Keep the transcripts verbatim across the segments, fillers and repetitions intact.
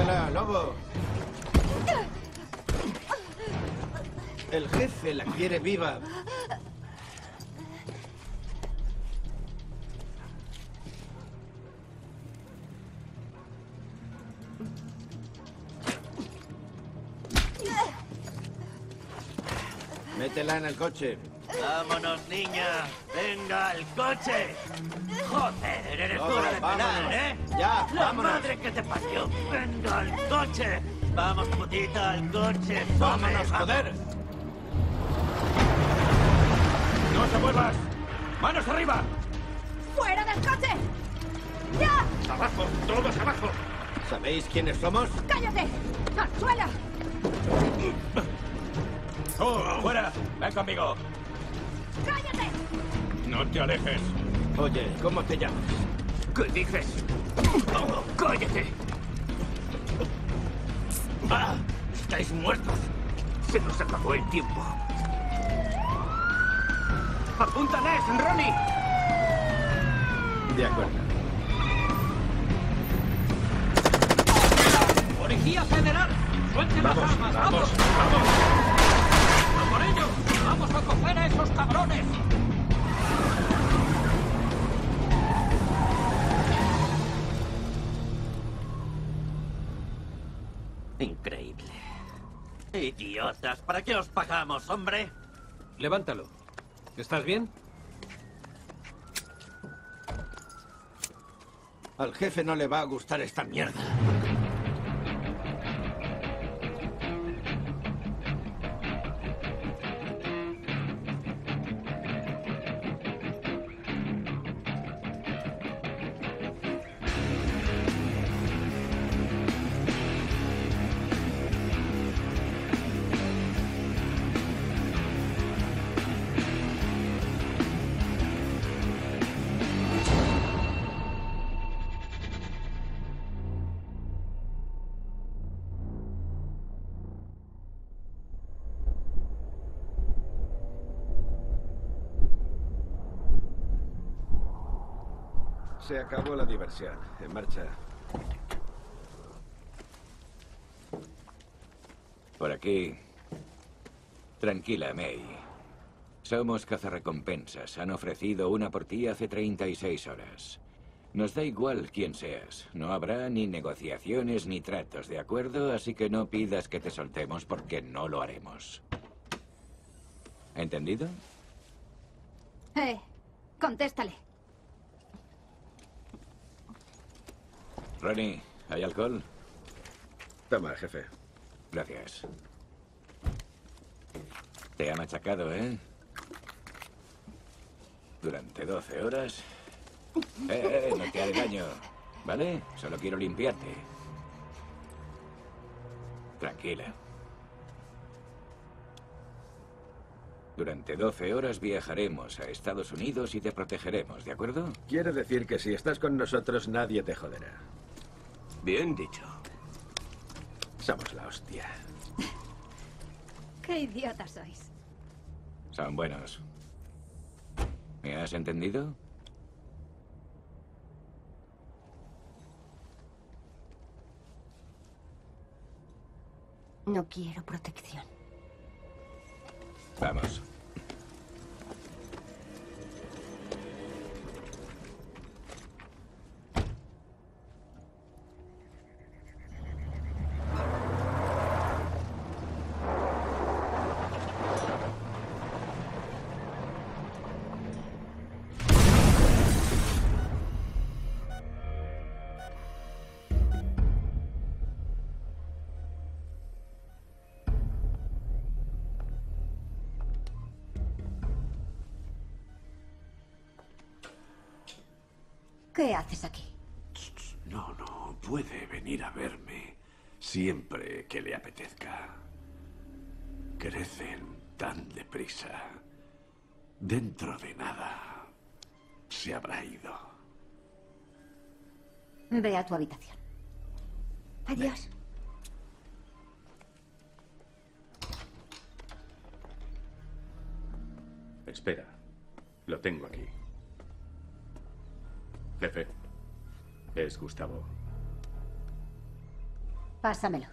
Déjala, lobo. El jefe la quiere viva. Métela en el coche. ¡Vámonos, niña! ¡Venga, al coche! ¡Joder, eres Todo, dura de vámonos. pelar, eh! Ya, ¡La vámonos. madre que te parió! ¡Venga, al coche! ¡Vamos, putita, al coche! ¡Vámonos, ¡Vamos! joder! ¡No te muevas! ¡Manos arriba! ¡Fuera del coche! ¡Ya! ¡Abajo! ¡Todos abajo! ¿Sabéis quiénes somos? ¡Cállate! ¡Al suelo! ¡Tú, fuera! ¡Ven conmigo! ¡Cállate! ¡No te alejes! Oye, ¿cómo te llamas? ¿Qué dices? ¡Cállate! ¡Ah! ¡Estáis muertos! Se nos acabó el tiempo. ¡Apúntales, Ronnie! De acuerdo. ¡Policía Federal! ¡Suelten las Vamos, armas! ¡Vamos! ¡Vamos! ¡Vamos! ¡A por ellos! ¡Vamos a coger a esos cabrones! Increíble. ¡Idiotas! ¿Para qué os pagamos, hombre? Levántalo. ¿Estás bien? Al jefe no le va a gustar esta mierda. Se acabó la diversión. En marcha. Por aquí. Tranquila, May. Somos cazarrecompensas. Han ofrecido una por ti hace treinta y seis horas. Nos da igual quién seas. No habrá ni negociaciones ni tratos, ¿de acuerdo? Así que no pidas que te soltemos porque no lo haremos. ¿Entendido? Eh, contéstale. Ronnie, ¿hay alcohol? Toma, jefe. Gracias. Te ha machacado, ¿eh? Durante doce horas. Eh, eh, no te haré daño, ¿vale? Solo quiero limpiarte. Tranquila. Durante doce horas viajaremos a Estados Unidos y te protegeremos, ¿de acuerdo? Quiere decir que si estás con nosotros nadie te joderá. Bien dicho. Somos la hostia. ¡Qué idiotas sois! Son buenos. ¿Me has entendido? No quiero protección. Vamos. ¿Qué haces aquí? No, no, puede venir a verme siempre que le apetezca. Crecen tan deprisa. Dentro de nada se habrá ido. Ve a tu habitación. Adiós. Espera. Lo tengo aquí. Jefe. Es Gustavo. Pásamelo.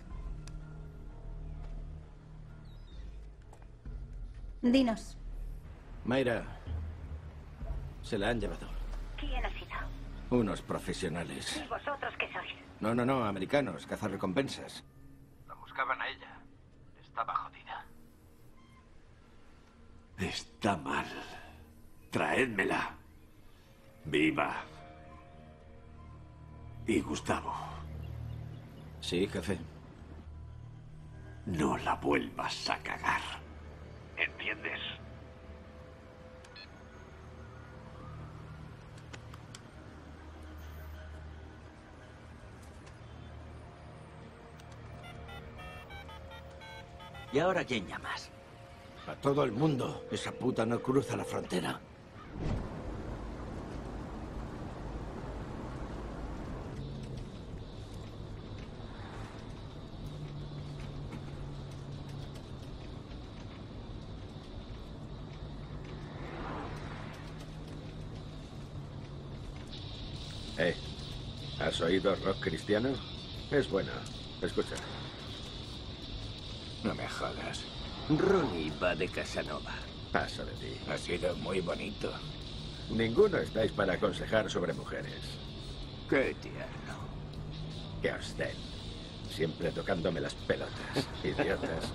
Dinos. Mayra, se la han llevado. ¿Quién ha sido? Unos profesionales. ¿Y vosotros qué sois? No, no, no, americanos, cazarrecompensas. La buscaban a ella. Estaba jodida. Está mal. Traédmela. Viva. Y Gustavo, Sí, jefe. no la vuelvas a cagar. ¿Entiendes? ¿Y ahora quién llamas? A todo el mundo. Esa puta no cruza la frontera. Eh, ¿has oído rock cristiano? Es bueno. Escucha. No me jodas. Ronnie va de Casanova. Paso de ti. Ha sido muy bonito. Ninguno estáis para aconsejar sobre mujeres. Qué tierno. Que os den. Siempre tocándome las pelotas. Idiotas.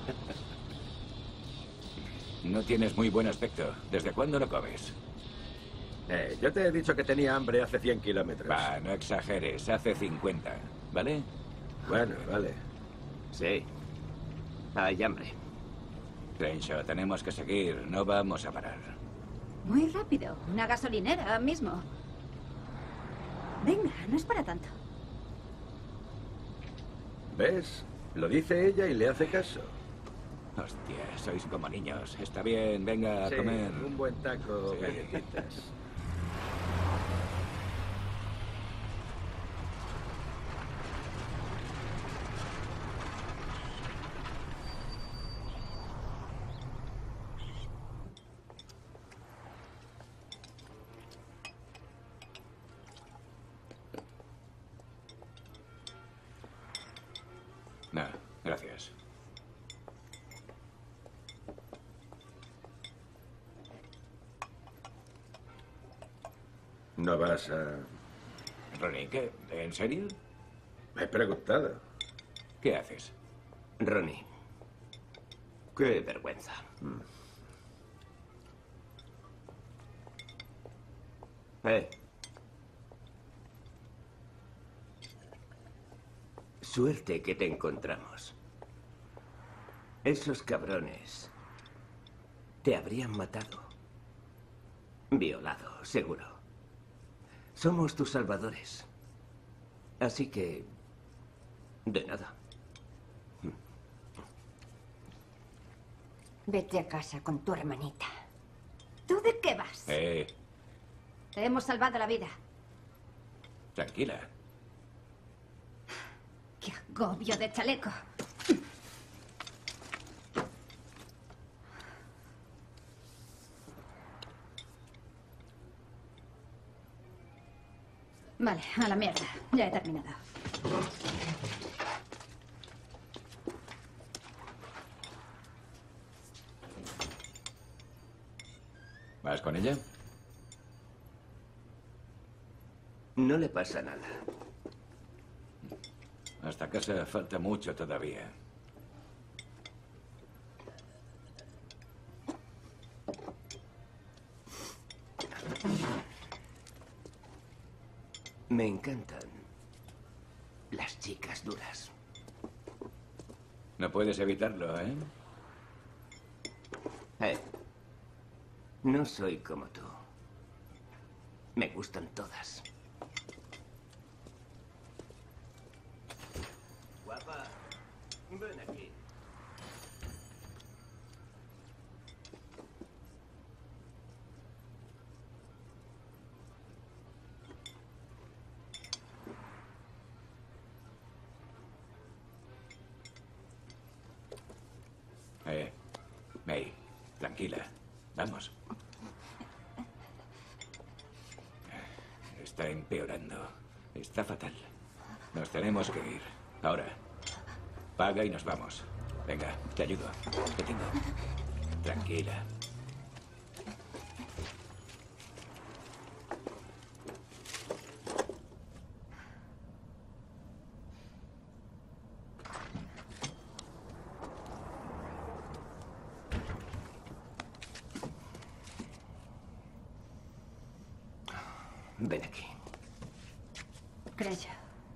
No tienes muy buen aspecto. ¿Desde cuándo no comes? Eh, yo te he dicho que tenía hambre hace cien kilómetros. Va, no exageres. Hace cincuenta. ¿Vale? Bueno, vale. Sí. Hay hambre. Crenshaw, tenemos que seguir. No vamos a parar. Muy rápido. Una gasolinera mismo. Venga, no es para tanto. ¿Ves? Lo dice ella y le hace caso. Hostia, sois como niños. Está bien, venga a Sí, comer. un buen taco, Sí. galletitas. No, gracias. No vas a... Ronnie, ¿qué? ¿En serio? Me he preguntado. ¿Qué haces? Ronnie. Qué vergüenza. Eh. Suerte que te encontramos. Esos cabrones te habrían matado. Violado, seguro. Somos tus salvadores. Así que... de nada. Vete a casa con tu hermanita. ¿Tú de qué vas? Eh, Te hemos salvado la vida. tranquila. ¡Qué agobio de chaleco! Vale, a la mierda. Ya he terminado. ¿Vas con ella? No le pasa nada. Hasta casa falta mucho todavía. Me encantan las chicas duras. No puedes evitarlo, ¿eh? Eh, no soy como tú. Me gustan todas. Guapa, ven aquí. Eh, May, tranquila. Vamos. Está empeorando. Está fatal. Nos tenemos que ir. Ahora. Paga y nos vamos. Venga, te ayudo. Te tengo. Tranquila. Ven aquí. Crenshaw.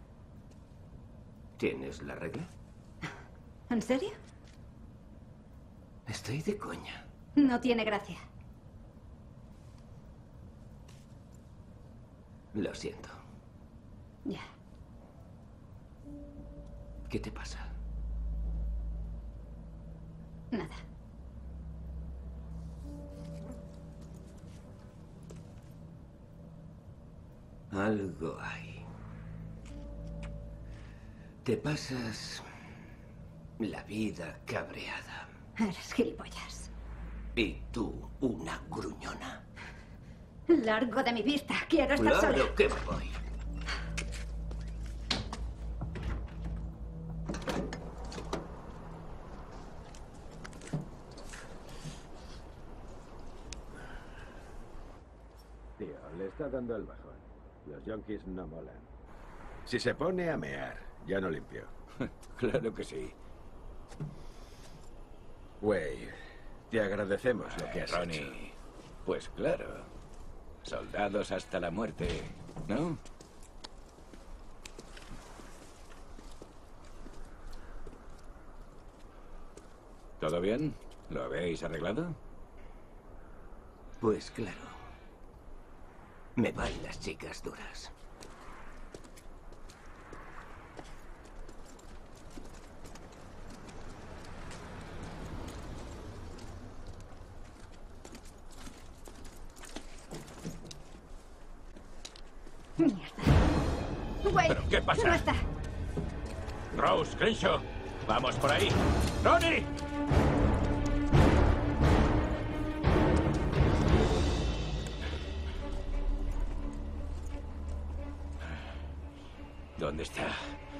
¿Tienes la regla? ¿En serio? Estoy de coña. No tiene gracia. Lo siento. Ya. ¿Qué te pasa? Nada. Algo hay. Te pasas la vida cabreada. Eres gilipollas. Y tú, una gruñona. Largo de mi vista. Quiero estar sola. Claro que me voy. Tío, le está dando el bajón. Los yonkis no molan. Si se pone a mear, ya no limpio. Claro que sí. Güey, te agradecemos lo que has Ronnie. hecho. Pues claro. Soldados hasta la muerte, ¿no? ¿Todo bien? ¿Lo habéis arreglado? Pues claro. Me van las chicas duras. Mierda. Güey, ¿Pero qué pasa? no está. Rose, Crenshaw, vamos por ahí. ¡Ronnie! ¿Dónde está?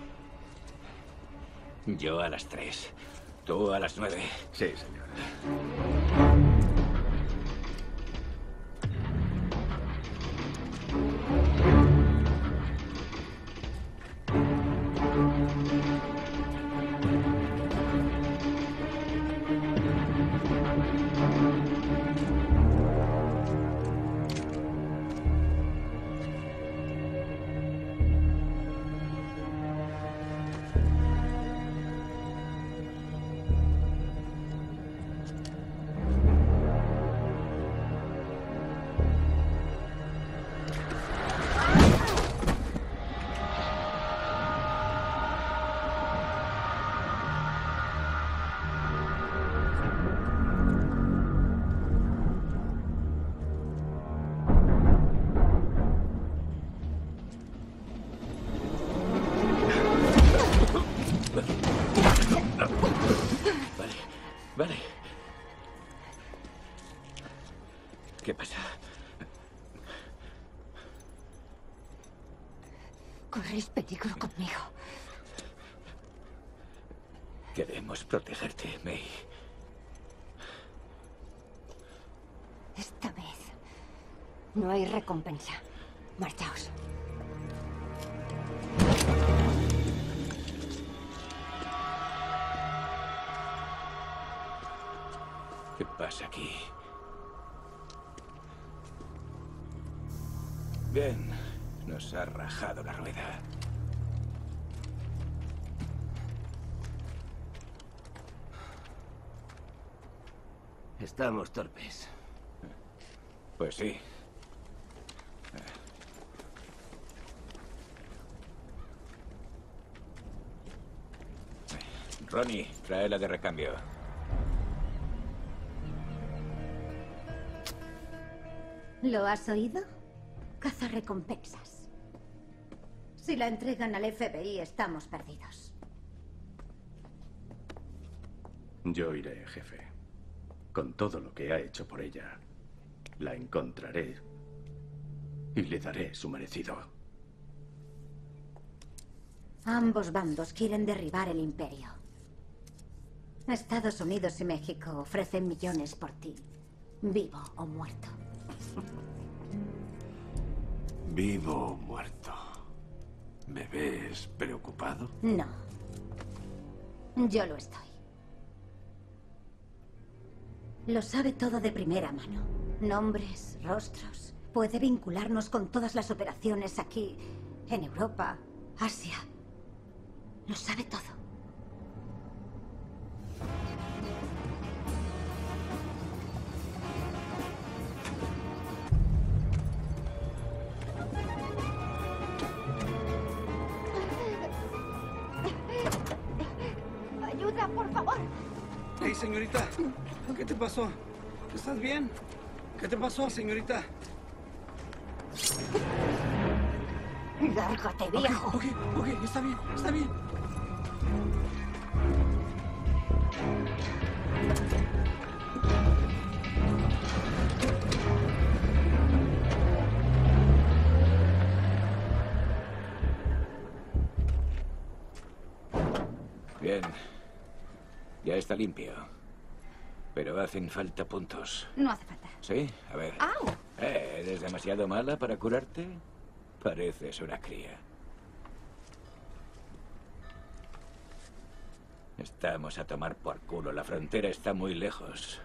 Yo a las tres. Tú a las nueve. Sí, señor. Vale. ¿Qué pasa? Corres peligro conmigo. Queremos protegerte, May. Esta vez no hay recompensa. Marchaos. ¿Qué pasa aquí? Bien, nos ha rajado la rueda. Estamos torpes. Pues sí. Ronnie, trae la de recambio. ¿Lo has oído? Cazarrecompensas. Si la entregan al F B I, estamos perdidos. Yo iré, jefe. Con todo lo que ha hecho por ella, la encontraré y le daré su merecido. Ambos bandos quieren derribar el imperio. Estados Unidos y México ofrecen millones por ti, vivo o muerto. Vivo o muerto. ¿Me ves preocupado? No. Yo lo estoy. Lo sabe todo de primera mano. Nombres, rostros. Puede vincularnos con todas las operaciones aquí, en Europa, Asia. Lo sabe todo. Ayuda, por favor. Hey, señorita. ¿Qué te pasó? ¿Estás bien? ¿Qué te pasó, señorita? Lárgate, viejo. Ok, ok, ok, está bien, está bien. Bien. Ya está limpio. Pero hacen falta puntos. No hace falta. ¿Sí? A ver. ¡Au! Eh, ¿Eres demasiado mala para curarte? Pareces una cría. Estamos a tomar por culo. La frontera está muy lejos.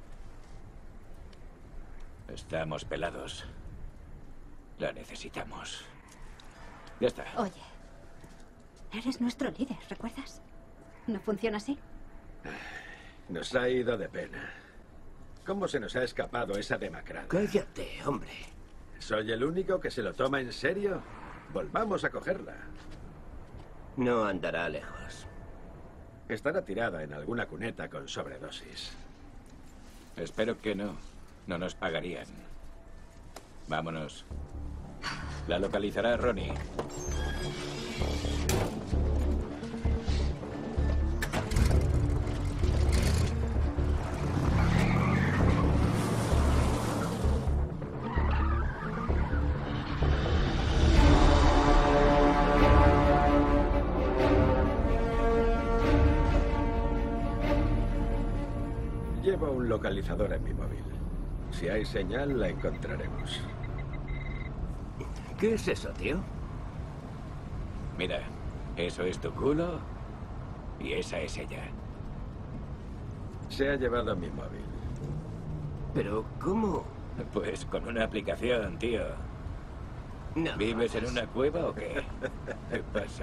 Estamos pelados. La necesitamos. Ya está. Oye, eres nuestro líder, ¿recuerdas? ¿No funciona así? Nos ha ido de pena. ¿Cómo se nos ha escapado esa demacrada? Cállate, hombre. ¿Soy el único que se lo toma en serio? Volvamos a cogerla. No andará lejos. Estará tirada en alguna cuneta con sobredosis. Espero que no. No nos pagarían. Vámonos. La localizará Ronnie. Llevo un localizador en mi móvil. Si hay señal, la encontraremos. ¿Qué es eso, tío? Mira, eso es tu culo y esa es ella. Se ha llevado mi móvil. ¿Pero cómo? Pues con una aplicación, tío. No. ¿Vives en una cueva o qué? ¿Qué pasa?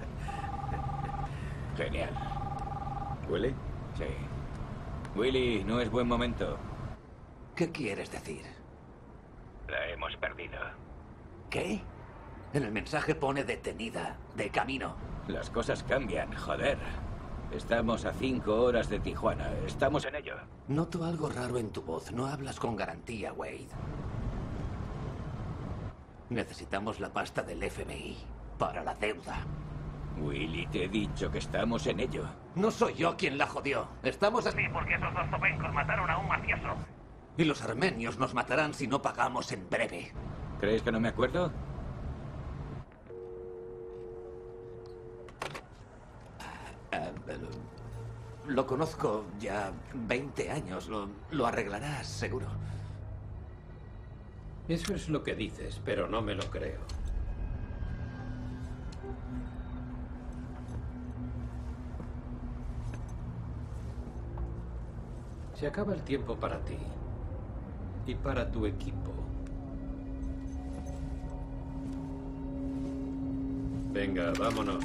Genial. ¿Willy? Sí. Willy, no es buen momento. ¿Qué quieres decir? La hemos perdido. ¿Qué? En el mensaje pone detenida, de camino. Las cosas cambian, joder. Estamos a cinco horas de Tijuana. Estamos en ello. Noto algo raro en tu voz. No hablas con garantía, Wade. Necesitamos la pasta del F B I para la deuda. Willy, te he dicho que estamos en ello. No soy yo quien la jodió. Estamos así porque esos dos topencos mataron a un mafioso. Y los armenios nos matarán si no pagamos en breve. ¿Crees que no me acuerdo? Uh, lo conozco ya veinte años. Lo, lo arreglarás, seguro. Eso es lo que dices, pero no me lo creo. Se acaba el tiempo para ti. Y para tu equipo. Venga, vámonos.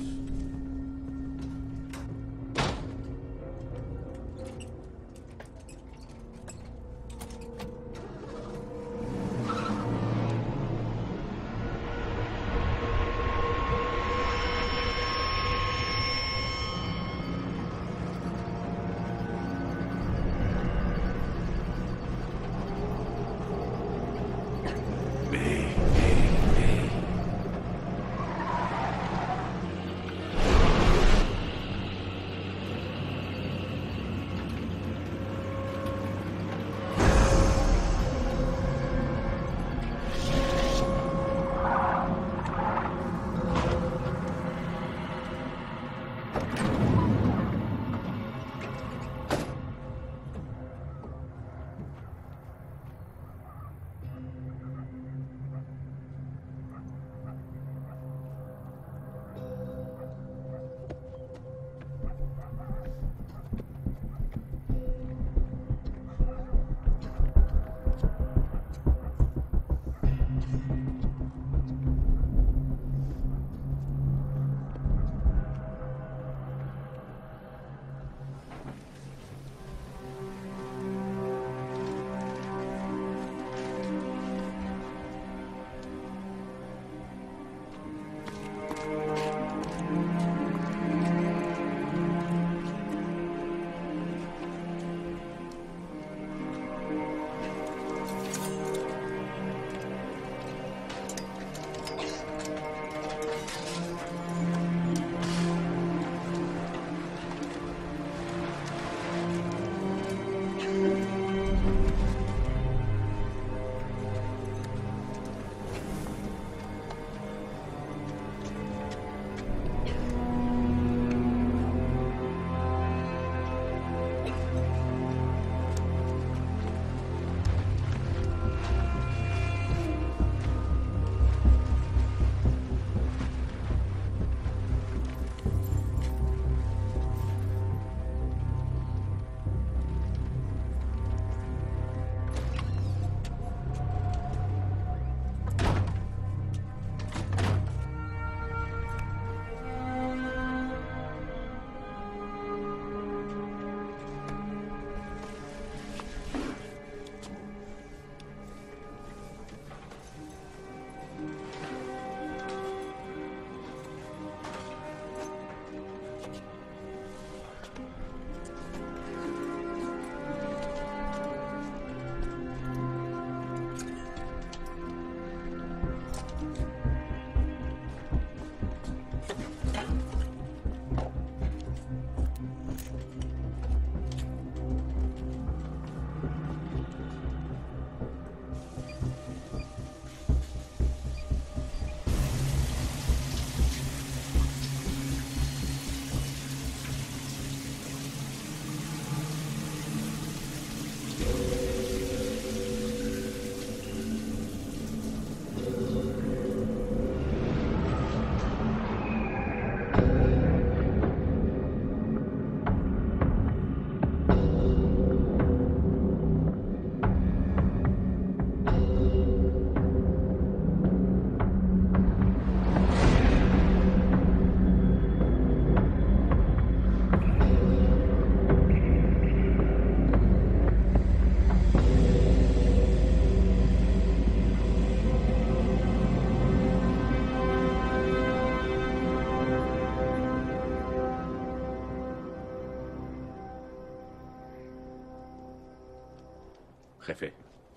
Jefe.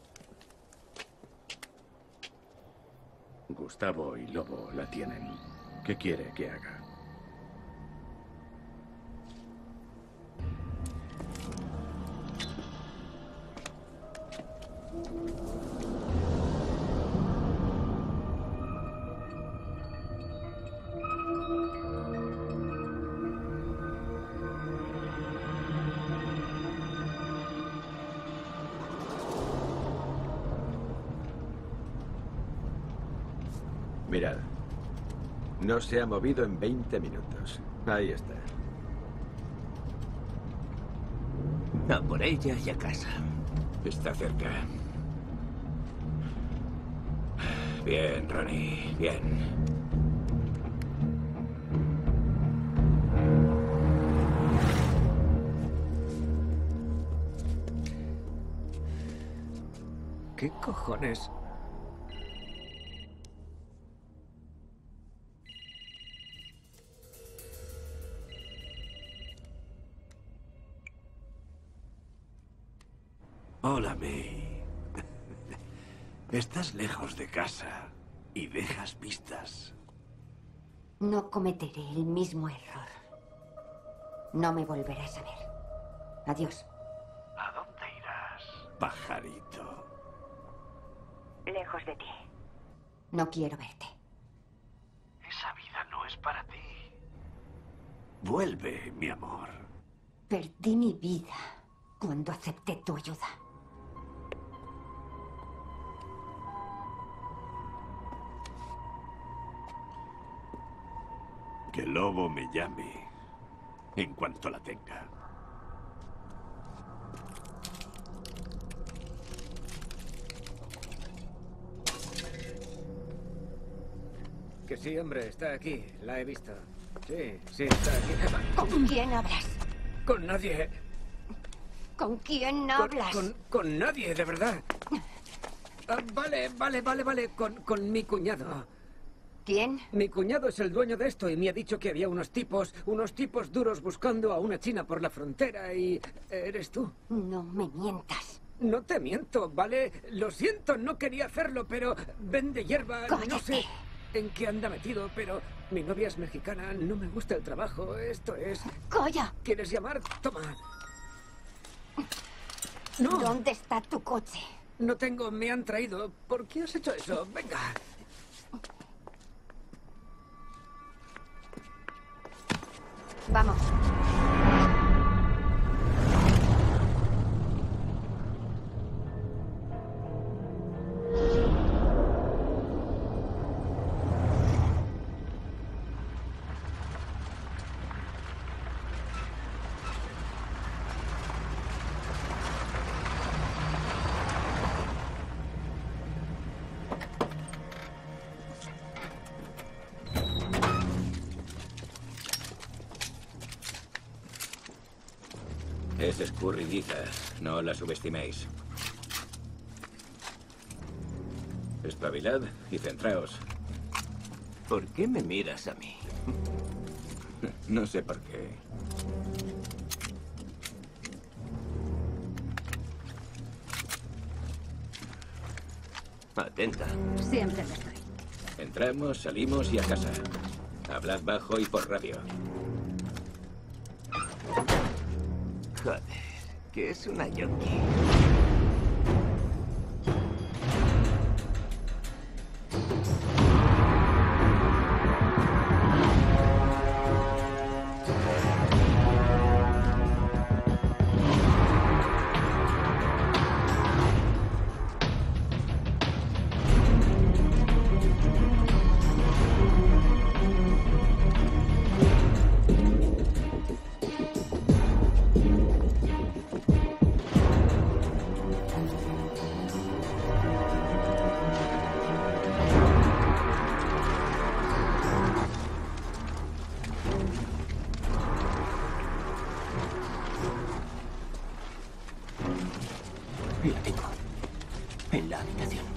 Gustavo y Lobo la tienen. ¿Qué quiere que haga? Mirad. No se ha movido en veinte minutos. Ahí está. A por ella y a casa. Está cerca. Bien, Ronnie, bien. ¿Qué cojones? Hola, May. Estás lejos de casa y dejas pistas. No cometeré el mismo error. No me volverás a ver. Adiós. ¿A dónde irás? Pajarito. Lejos de ti. No quiero verte. Esa vida no es para ti. Vuelve, mi amor. Perdí mi vida cuando acepté tu ayuda. Que Lobo me llame en cuanto la tenga. Que sí, hombre, está aquí. La he visto. Sí, sí, está aquí. ¿Con quién hablas? Con nadie. ¿Con quién Con, hablas? con, con nadie, de verdad. Ah, vale, vale, vale, vale. Con, con mi cuñado. ¿Quién? Mi cuñado es el dueño de esto y me ha dicho que había unos tipos, unos tipos duros buscando a una china por la frontera y... ¿Eres tú? No me mientas. No te miento, ¿vale? Lo siento, no quería hacerlo, pero vende hierba, ¡Cállate! no sé en qué anda metido, pero mi novia es mexicana, no me gusta el trabajo, esto es... ¡Calla! ¿Quieres llamar? Toma. No. ¿Dónde está tu coche? No tengo, me han traído. ¿Por qué has hecho eso? Venga. Vamos. Es escurridiza. No la subestiméis. Espabilad y centraos. ¿Por qué me miras a mí? No sé por qué. Atenta. Siempre lo estoy. Entramos, salimos y a casa. Hablad bajo y por radio. Joder, que es una yonki. La tengo. En la habitación.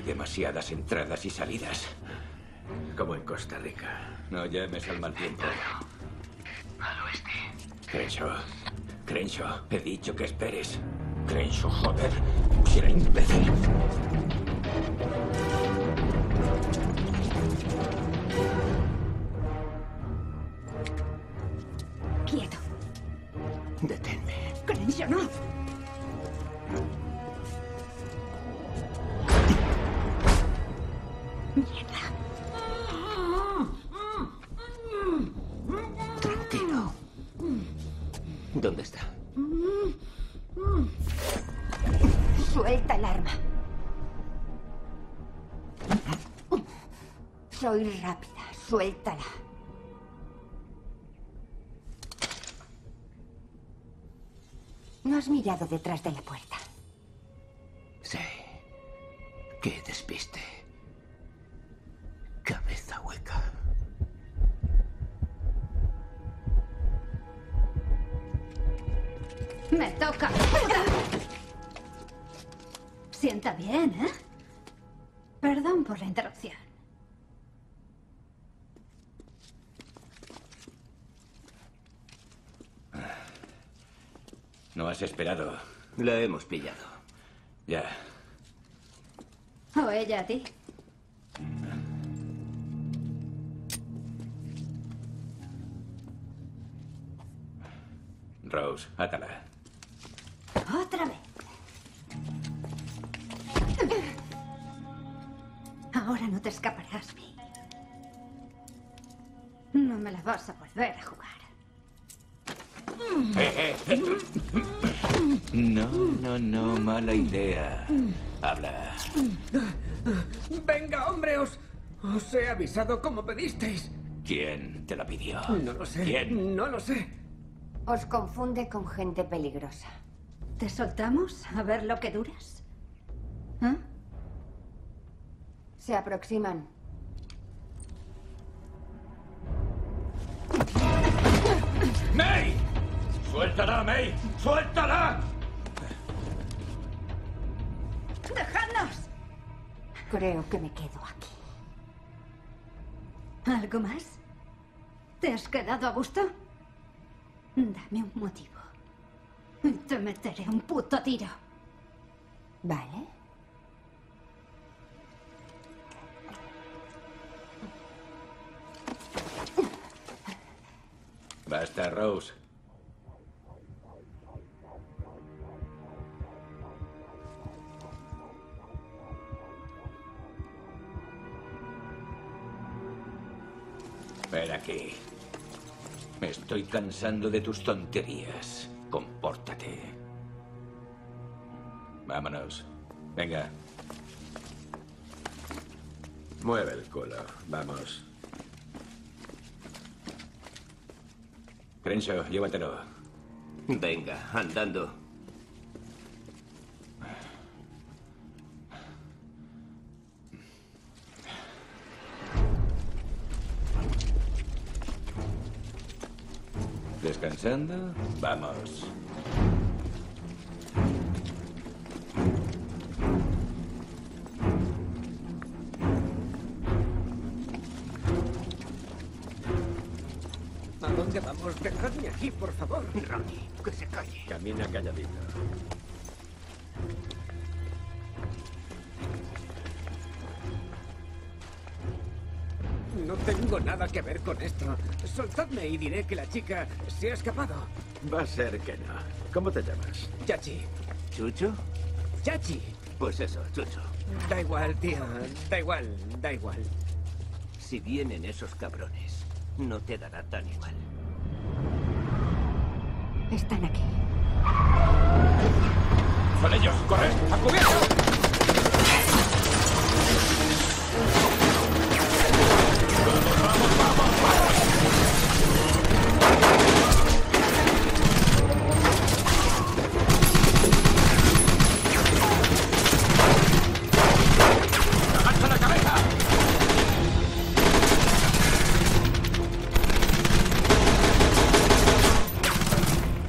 demasiadas entradas y salidas. Como en Costa Rica. No llames al mal tiempo. Al oeste. Crenshaw. Crenshaw, he dicho que esperes. Crenshaw, joder. Si era imbécil. Quieto. Deténme. Crenshaw, no. Tranquilo. ¿Dónde está? Suelta el arma. Soy rápida. Suéltala. No has mirado detrás de la puerta. Sí. Qué despiste. Cabeza hueca. Me toca. Sienta bien, ¿eh? Perdón por la interrupción. No has esperado. La hemos pillado. Ya. ¿O ella a ti? Rose, átala. Otra vez. Ahora no te escaparás, Mi. No me la vas a volver a jugar. Eh, eh, eh. No, no, no, mala idea. Habla. Venga, hombre, os, os he avisado como pedisteis. ¿Quién te lo pidió? No lo sé. ¿Quién? No lo sé. Os confunde con gente peligrosa. ¿Te soltamos a ver lo que duras? ¿Eh? Se aproximan. ¡May! ¡Suéltala, May! ¡Suéltala! ¡Dejadnos! Creo que me quedo aquí. ¿Algo más? ¿Te has quedado a gusto? Dame un motivo. Y te meteré un puto tiro. ¿Vale? Basta, Rose. Ven aquí. Me estoy cansando de tus tonterías. Compórtate. Vámonos. Venga. Mueve el culo. Vamos. Crenshaw, llévatelo. Venga, andando. ¿Descansando? Vamos. ¿A dónde vamos? Dejadme aquí, por favor. Ronnie, que se calle. Camina calladito. No tengo nada que ver con esto. Soltadme y diré que la chica se ha escapado. Va a ser que no. ¿Cómo te llamas? Chachi. ¿Chucho? Chachi. Pues eso, Chucho. Da igual, tío. Da igual, da igual. Si vienen esos cabrones, no te dará tan igual. Están aquí. ¡Son ellos! ¡Corre! ¡A cubierto!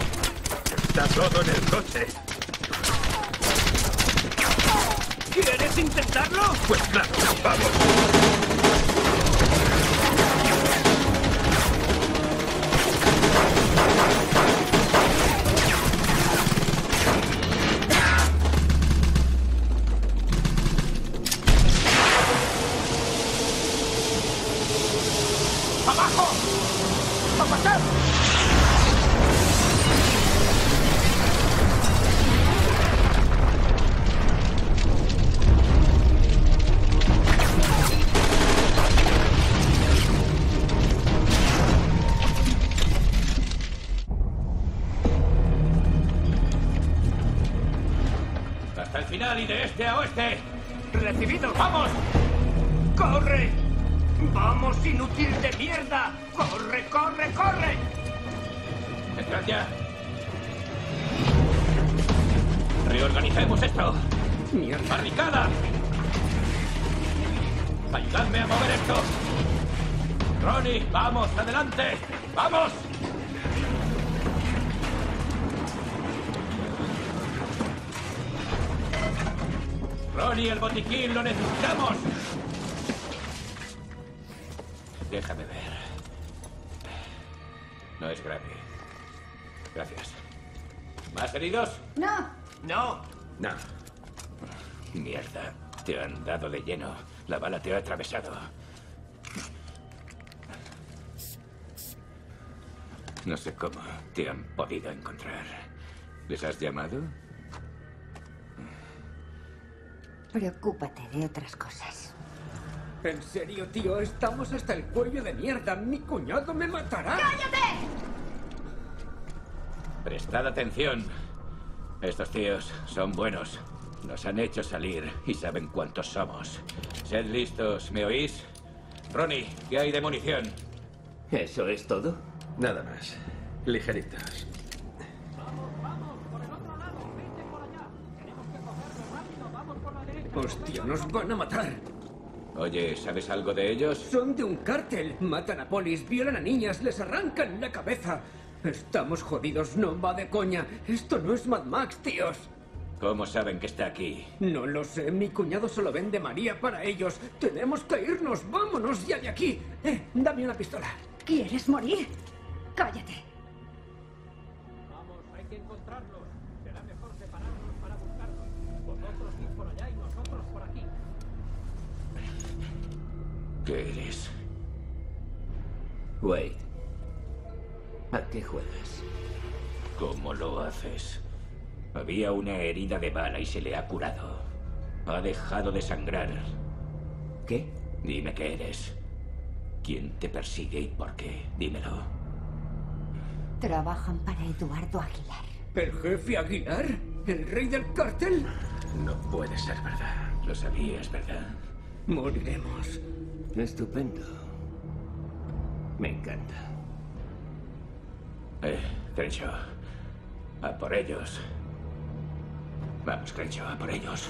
Está todo en el coche. ¿Quién es ¿Quieres intentarlo? Pues claro, vamos. ¡Abajo! ¡A pasar! Hasta el final y de este a oeste. ¡Recibido! ¡Vamos! ¡Corre! ¡Vamos, inútil de mierda! ¡Corre, corre, corre! ¡Entrad ya! ¡Reorganicemos esto! ¡Mierda! ¡Barricada! ¡Ayudadme a mover esto! ¡Ronnie, vamos, adelante! ¡Vamos! ¡Ronnie, el botiquín, lo necesitamos! Déjame ver. No es grave. Gracias. ¿Más heridos? No. No. No. Mierda. Te han dado de lleno. La bala te ha atravesado. No sé cómo te han podido encontrar. ¿Les has llamado? Preocúpate de otras cosas. En serio, tío, estamos hasta el cuello de mierda. Mi cuñado me matará. ¡Cállate! Prestad atención. Estos tíos son buenos. Nos han hecho salir y saben cuántos somos. Sed listos, ¿me oís? Ronnie, ¿qué hay de munición? ¿Eso es todo? Nada más. Ligeritos. Hostia, nos van a matar. Oye, ¿sabes algo de ellos? Son de un cártel. Matan a polis, violan a niñas, les arrancan la cabeza. Estamos jodidos, no va de coña. Esto no es Mad Max, tíos. ¿Cómo saben que está aquí? No lo sé, mi cuñado solo vende María para ellos. Tenemos que irnos, vámonos ya de aquí. Eh, dame una pistola. ¿Quieres morir? Cállate. Vamos, hay que encontrarlos. Será mejor separarnos para buscarlos. Vosotros ir por allá y nosotros por aquí. ¿Qué eres? Wade, ¿a qué juegas? ¿Cómo lo haces? Había una herida de bala y se le ha curado. Ha dejado de sangrar. ¿Qué? Dime qué eres. ¿Quién te persigue y por qué? Dímelo. Trabajan para Eduardo Aguilar. ¿El jefe Aguilar? ¿El rey del cártel? No puede ser verdad. Lo sabías, ¿verdad? Moriremos. Estupendo. Me encanta. Eh, Crenshaw. A por ellos. Vamos, Crenshaw, a por ellos.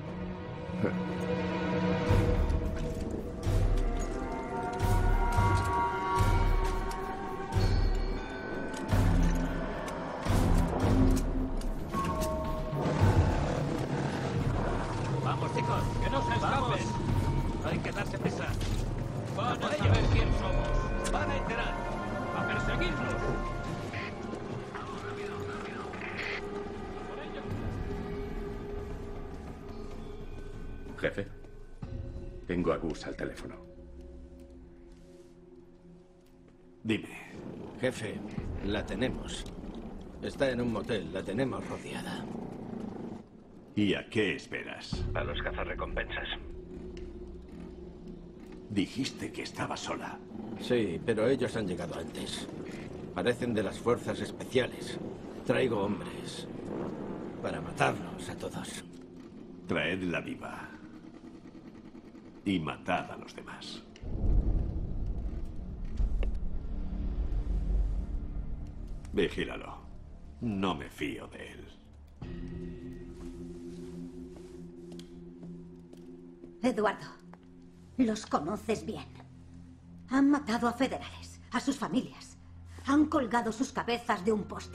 Vamos, chicos, que no se escapen. Hay que darse prisa. Van a saber quién somos. Van a enterar. A perseguirnos. Jefe, tengo a Gus al teléfono. Dime. Jefe, la tenemos. Está en un motel, la tenemos rodeada. ¿Y a qué esperas? A los cazarrecompensas. Dijiste que estaba sola. Sí, pero ellos han llegado antes. Parecen de las fuerzas especiales. Traigo hombres para matarlos a todos. Traedla viva. Y matad a los demás. Vigílalo. No me fío de él. Eduardo, los conoces bien. Han matado a federales, a sus familias. Han colgado sus cabezas de un poste.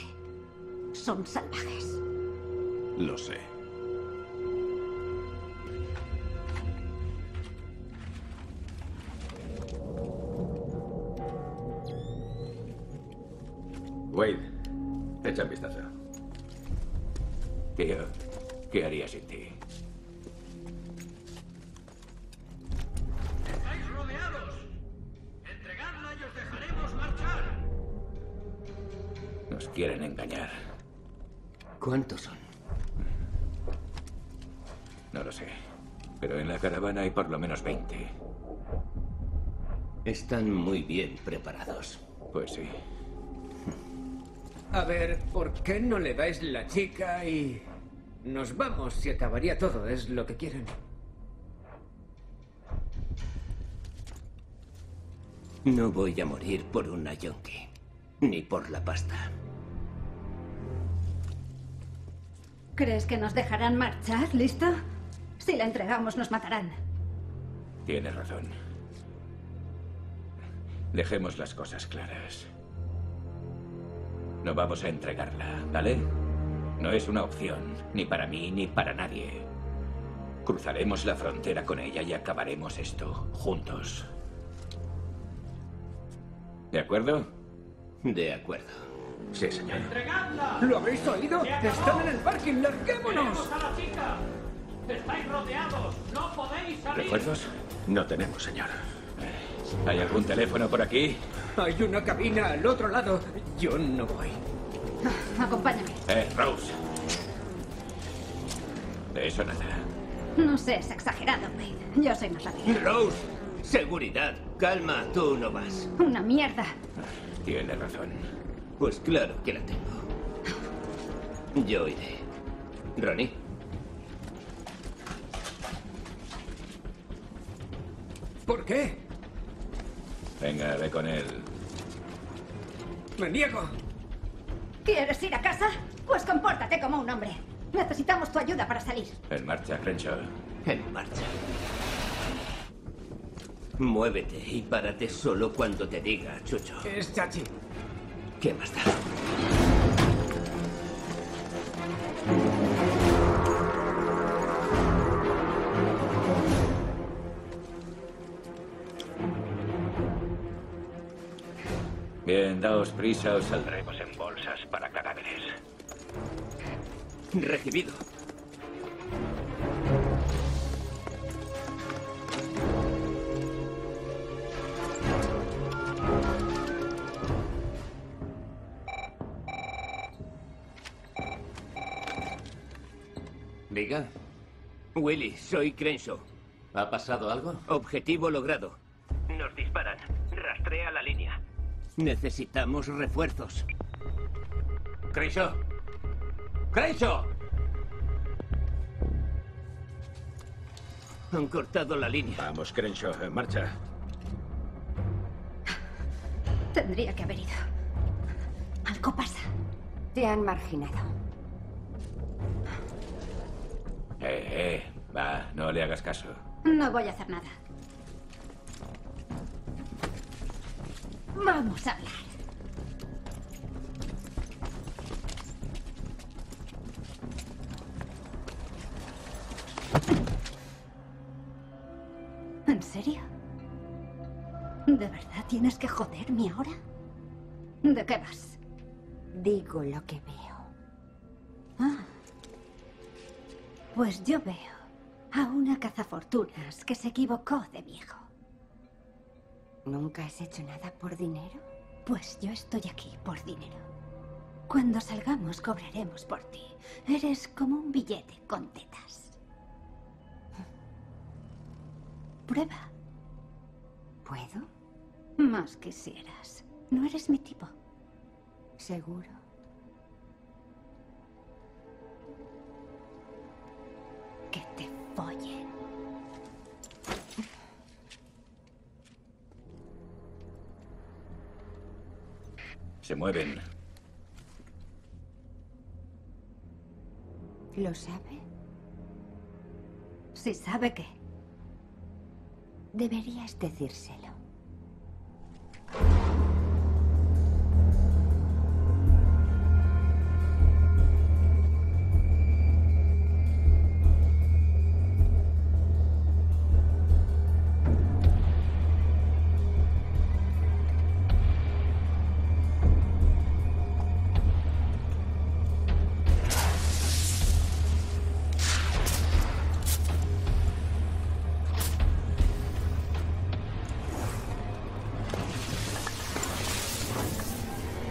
Son salvajes. Lo sé. Wade, echa un vistazo. Tío, ¿qué haría sin ti? ¡Estáis rodeados! ¡Entregadla y os dejaremos marchar! Nos quieren engañar. ¿Cuántos son? No lo sé. Pero en la caravana hay por lo menos veinte. Están muy bien preparados. Pues sí. A ver, ¿por qué no le dais la chica y nos vamos y acabaría todo? Es lo que quieren. No voy a morir por una yonki, ni por la pasta. ¿Crees que nos dejarán marchar? ¿Listo? Si la entregamos, nos matarán. Tienes razón. Dejemos las cosas claras. No vamos a entregarla, ¿vale? No es una opción, ni para mí ni para nadie. Cruzaremos la frontera con ella y acabaremos esto juntos. ¿De acuerdo? De acuerdo. Sí, señor. ¡Entregadla! ¿Lo habéis oído? ¡Están en el parking! ¡Larguémonos! ¡Tenemos a la chica! ¡Estáis rodeados! ¡No podéis salir! ¿Refuerzos? No tenemos, señor. ¿Hay algún teléfono por aquí? Hay una cabina al otro lado. Yo no voy. Acompáñame. Eh, Rose. De eso nada. No seas exagerado, Wade. Yo soy más rápida. Rose, seguridad. Calma, tú no vas. Una mierda. Tiene razón. Pues claro que la tengo. Yo iré. Ronnie. ¿Por qué? Venga, ve con él. Me niego. ¿Quieres ir a casa? Pues compórtate como un hombre. Necesitamos tu ayuda para salir. En marcha, Crenshaw. En marcha. Muévete y párate solo cuando te diga, Chucho. Es Chachi. ¿Qué más da? Bien, daos prisa o saldremos en bolsas para cadáveres. Recibido. Diga. Willy, soy Crenshaw. ¿Ha pasado algo? Objetivo logrado. Nos disparan. Rastrea la línea. Necesitamos refuerzos. ¡Crenshaw! ¡Crenshaw! Han cortado la línea. Vamos, Crenshaw, en marcha. Tendría que haber ido. Algo pasa. Te han marginado. Eh, eh, va, no le hagas caso. No voy a hacer nada. Vamos a hablar. ¿En serio? ¿De verdad tienes que joderme ahora? ¿De qué vas? Digo lo que veo. Ah. Pues yo veo a una cazafortunas que se equivocó de viejo. ¿Nunca has hecho nada por dinero? Pues yo estoy aquí por dinero. Cuando salgamos cobraremos por ti. Eres como un billete con tetas. Prueba. ¿Puedo? Más quisieras. No eres mi tipo. ¿Seguro? Que te follen. Se mueven. ¿Lo sabe? Si sabe qué. Deberías decírselo.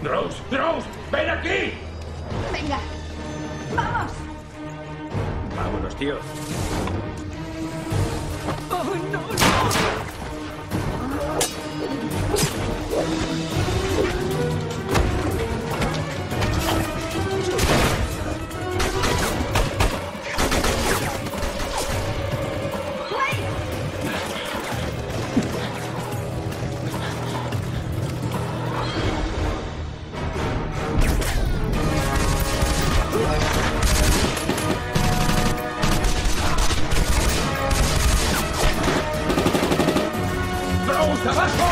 Rose, Rose, ven aquí. Venga, vamos. Vámonos, tío. ¡Oh, no, no! ¡Rose, abajo!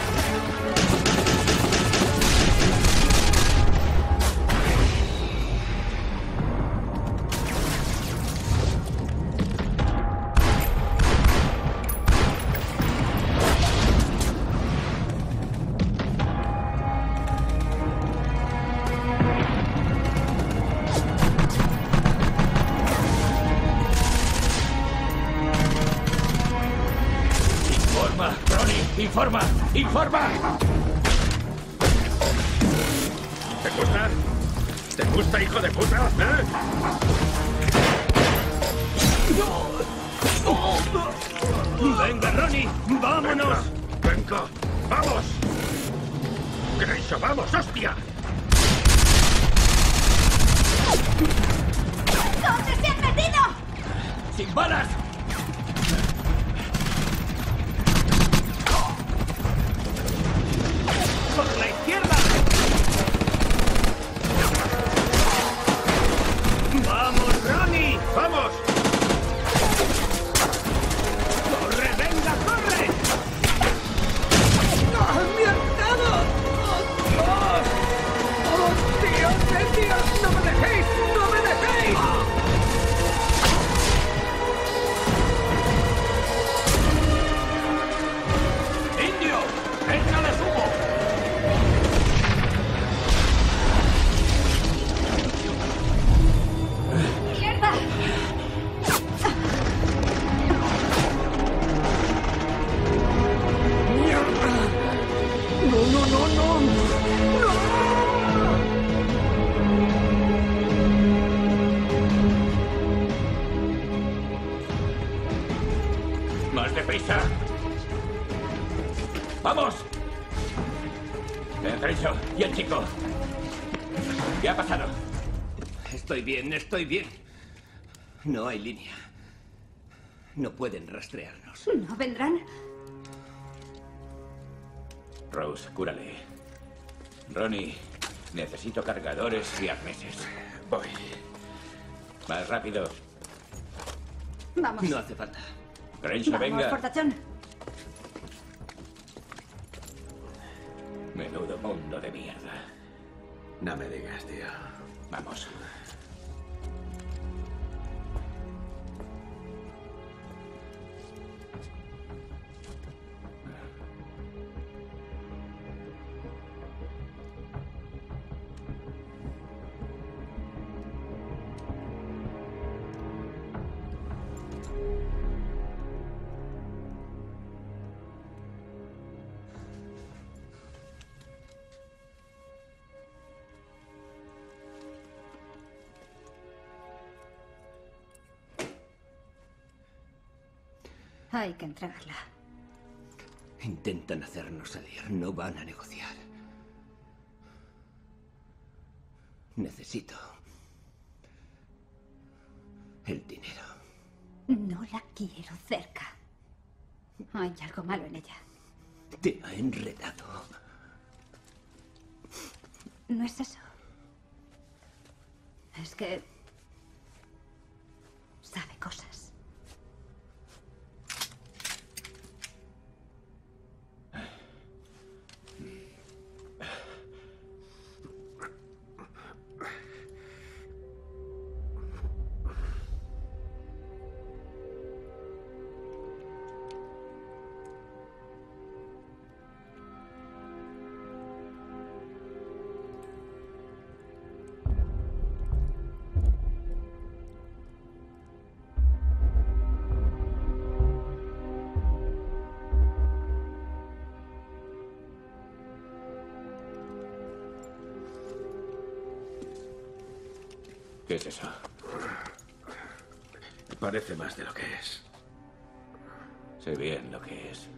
Informa, Ronnie, informa, informa. ¿Te gusta? ¿Te gusta, hijo de puta? ¿Eh? Venga, Ronnie, vámonos. Venga, venga, vamos. Grayson, vamos, hostia. ¿Dónde se han metido? ¡Sin balas! ¡Por la izquierda! ¡Vamos, Ronnie! ¡Vamos! ¡Corre, venga, corre! ¡Ah, me han dado! ¡Oh, Dios! ¡Oh, Dios de Dios! ¡No me dejéis! ¡No me dejéis! ¡Indio! ¡Échale humo! ¡Mierda! ¡Mierda! ¡No, no, no, no! ¡No! ¡Más deprisa! ¡Vamos! El Grayson y el chico. ¿Qué ha pasado? Estoy bien, estoy bien. No hay línea. No pueden rastrearnos. ¿No vendrán? Rose, cúrale. Ronnie, necesito cargadores y arneses. Voy. Más rápido. Vamos. No hace falta. Grayson, Vamos, venga. portachón. Menudo mundo de mierda. No me digas, tío. Vamos. Hay que entregarla. Intentan hacernos salir. No van a negociar. Necesito el dinero. No la quiero cerca. Hay algo malo en ella. Te ha enredado. No es eso. Es que sabe cosas. ¿Qué es eso? Parece más de lo que es. Sé bien lo que es.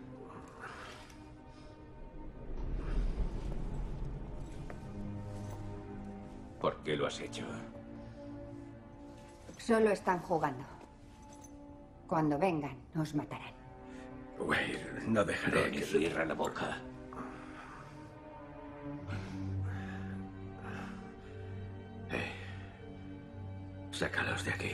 ¿Por qué lo has hecho? Solo están jugando. Cuando vengan, nos matarán. Wade, no dejaré Ronnie, que... cierra la boca. Eh, sácalos de aquí.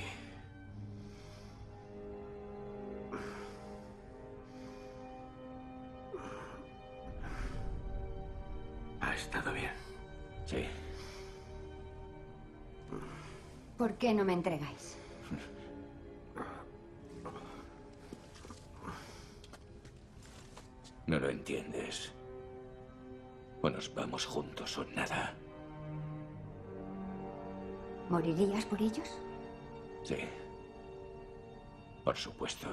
Ha estado bien. Sí. ¿Por qué no me entregáis? No lo entiendes. O nos vamos juntos o nada. ¿Morirías por ellos? Sí. Por supuesto.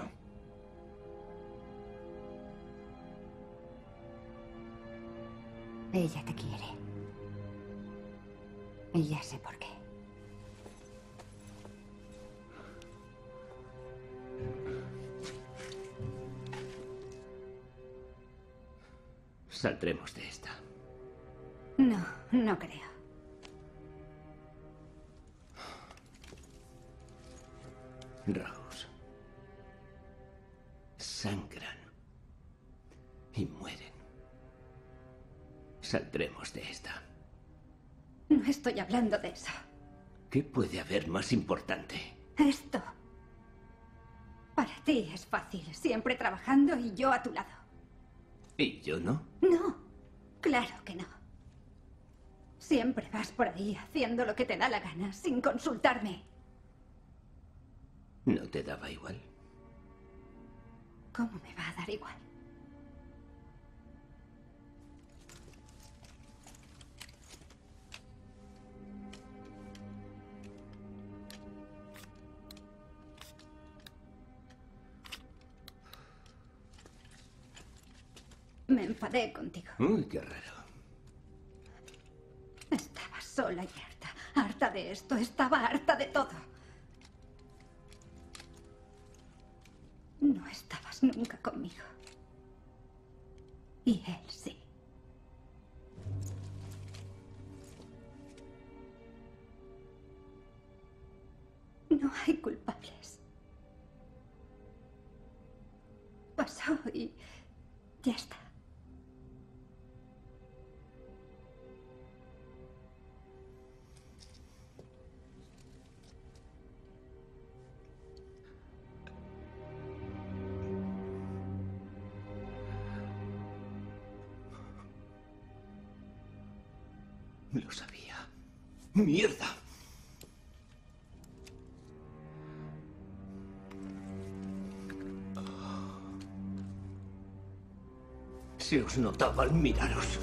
Ella te quiere. Y ya sé por qué. Saldremos de esta. No, no creo. Rose. Sangran. Y mueren. Saldremos de esta. No estoy hablando de eso. ¿Qué puede haber más importante? Esto. Para ti es fácil, siempre trabajando y yo a tu lado. ¿Y yo no? No, claro que no. Siempre vas por ahí haciendo lo que te da la gana, sin consultarme. ¿No te daba igual? ¿Cómo me va a dar igual? Me enfadé contigo. Uy, qué raro. Estaba sola y harta. Harta de esto. Estaba harta de todo. No estabas nunca conmigo. Y él sí. No hay culpables. Pasó y ya está. Lo sabía. ¡Mierda! Se os notaba al miraros.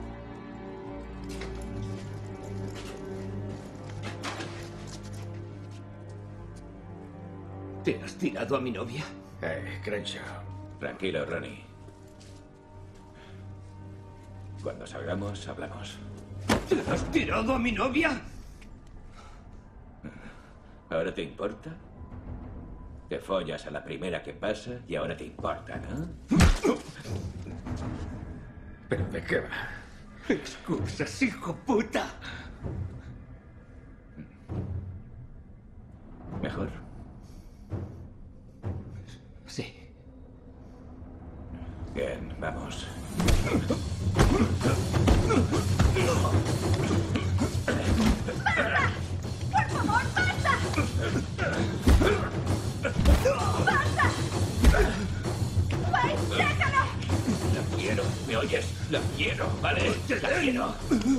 ¿Te has tirado a mi novia? Eh, Crenshaw. Tranquilo, Ronnie. Cuando salgamos, hablamos. ¿Te has tirado a mi novia? ¿Ahora te importa? Te follas a la primera que pasa y ahora te importa, ¿no? ¿Pero de qué va? Excusas, hijo puta. ¿Mejor? Sí. Bien, vamos. ¡Basta! ¡Por favor, basta! ¡Basta! ¡Wade, déjalo! La quiero, ¿me oyes? La quiero, ¿vale? La quiero.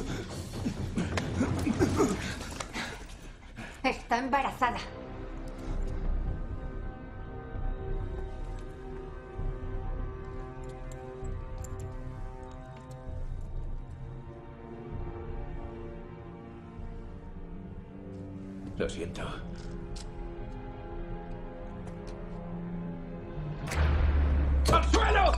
Está embarazada. Lo siento. ¡Al suelo!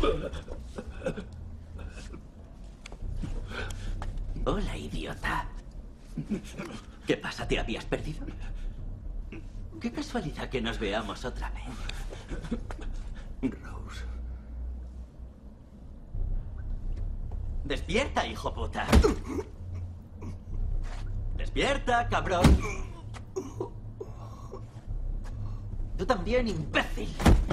Hola, idiota. ¿Qué pasa? ¿Te habías perdido? Qué casualidad que nos veamos otra vez. Rose. ¡Despierta, hijo puta! ¡Despierta, cabrón! ¡Tú también, imbécil!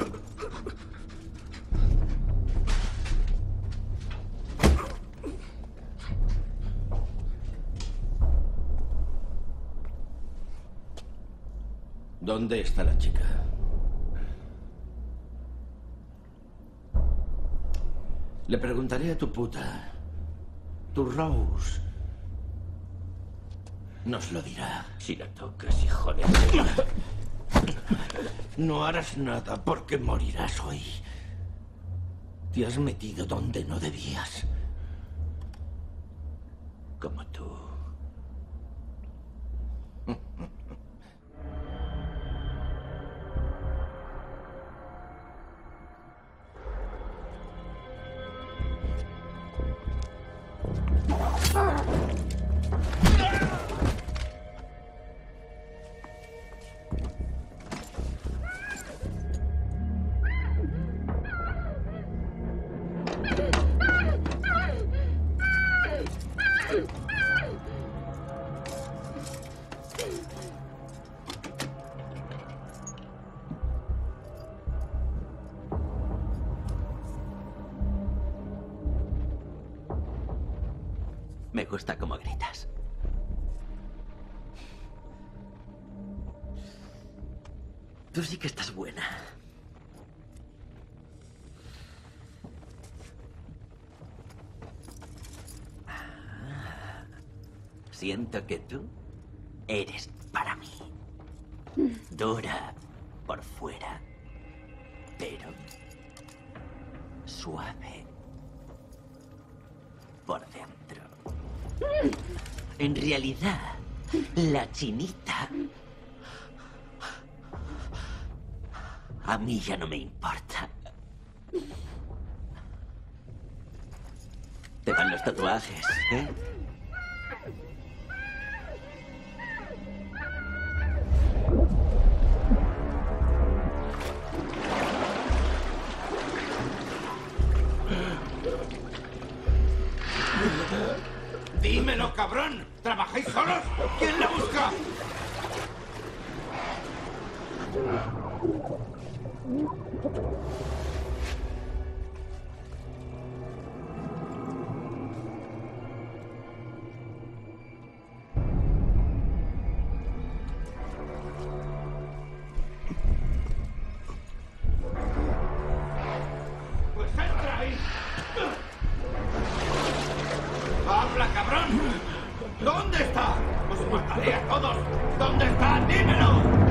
¿Dónde está la chica? Le preguntaré a tu puta. Tu Rose. Nos lo dirá. Si la tocas, hijo de... No harás nada porque morirás hoy. Te has metido donde no debías. Como tú. Me gusta cómo gritas. Tú sí que estás buena. Ah, siento que tú eres para mí. Dura por fuera, pero suave por dentro. En realidad, la chinita a mí ya no me importa. Te van los tatuajes, ¿eh? ¡Dímelo, cabrón! ¿Trabajáis solos? ¿Quién la busca? Pues entra ahí. ¡Habla, cabrón! ¿Dónde está? ¡Os mataré a todos! ¿Dónde está? ¡Dímelo!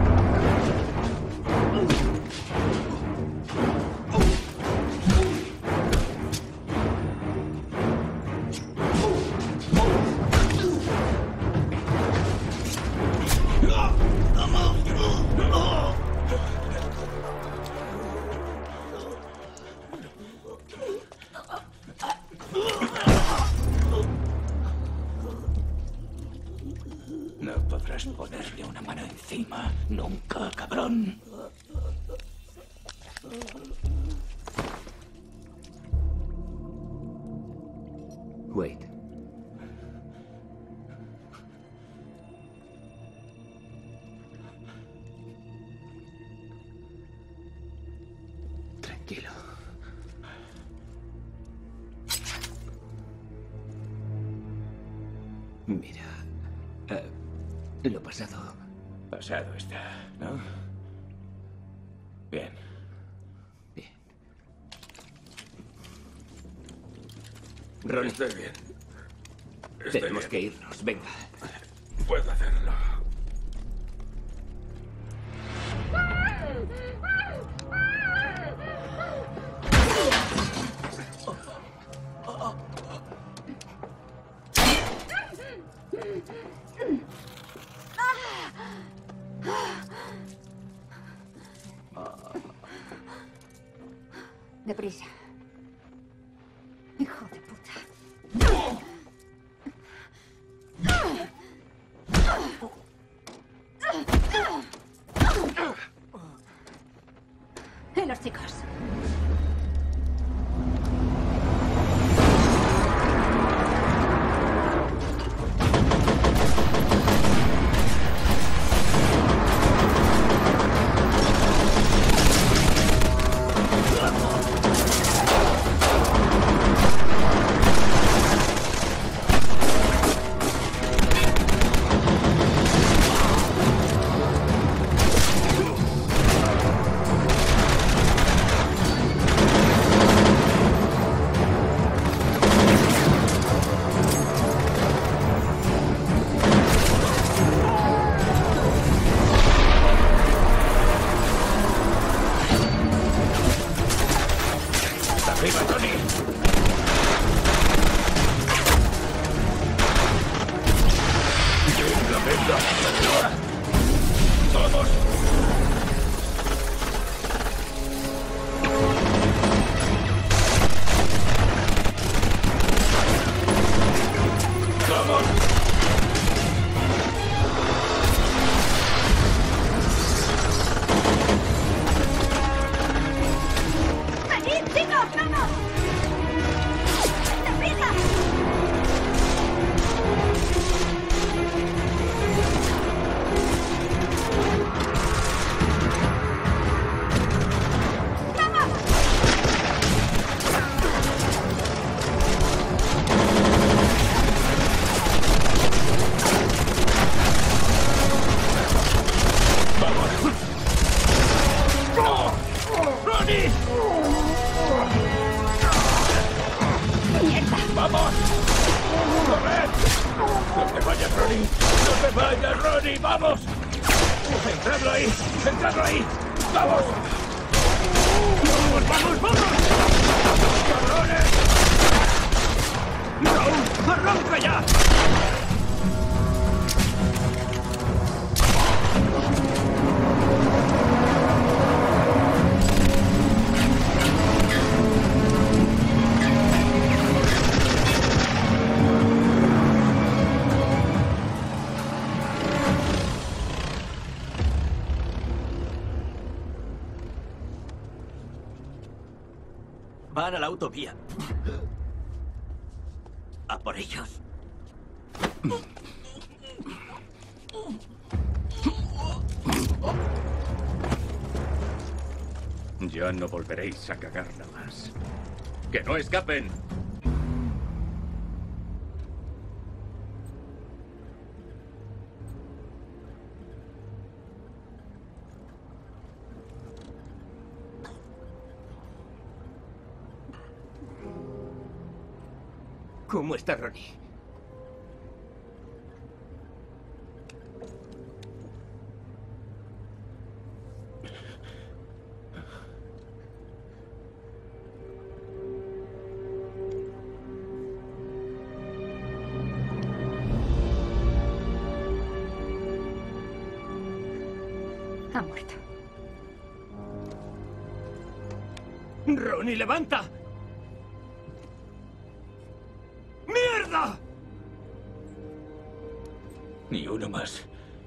No podrás ponerle una mano encima. Nunca, cabrón. Wait. Tranquilo. Mira, eh, lo pasado... Pasado está, ¿no? Bien. Bien. Ronnie. Estoy bien. Estoy Tenemos bien. que irnos, venga. Puedo hacerlo. Deprisa. Hijo de puta. ¿Y los chicos? Van a la autovía. A por ellos. Ya no volveréis a cagarla más. ¡Que no escapen! ¿Cómo está Ronnie? Ha muerto. ¡Ronnie, levanta! ¡Mierda! Ni uno más.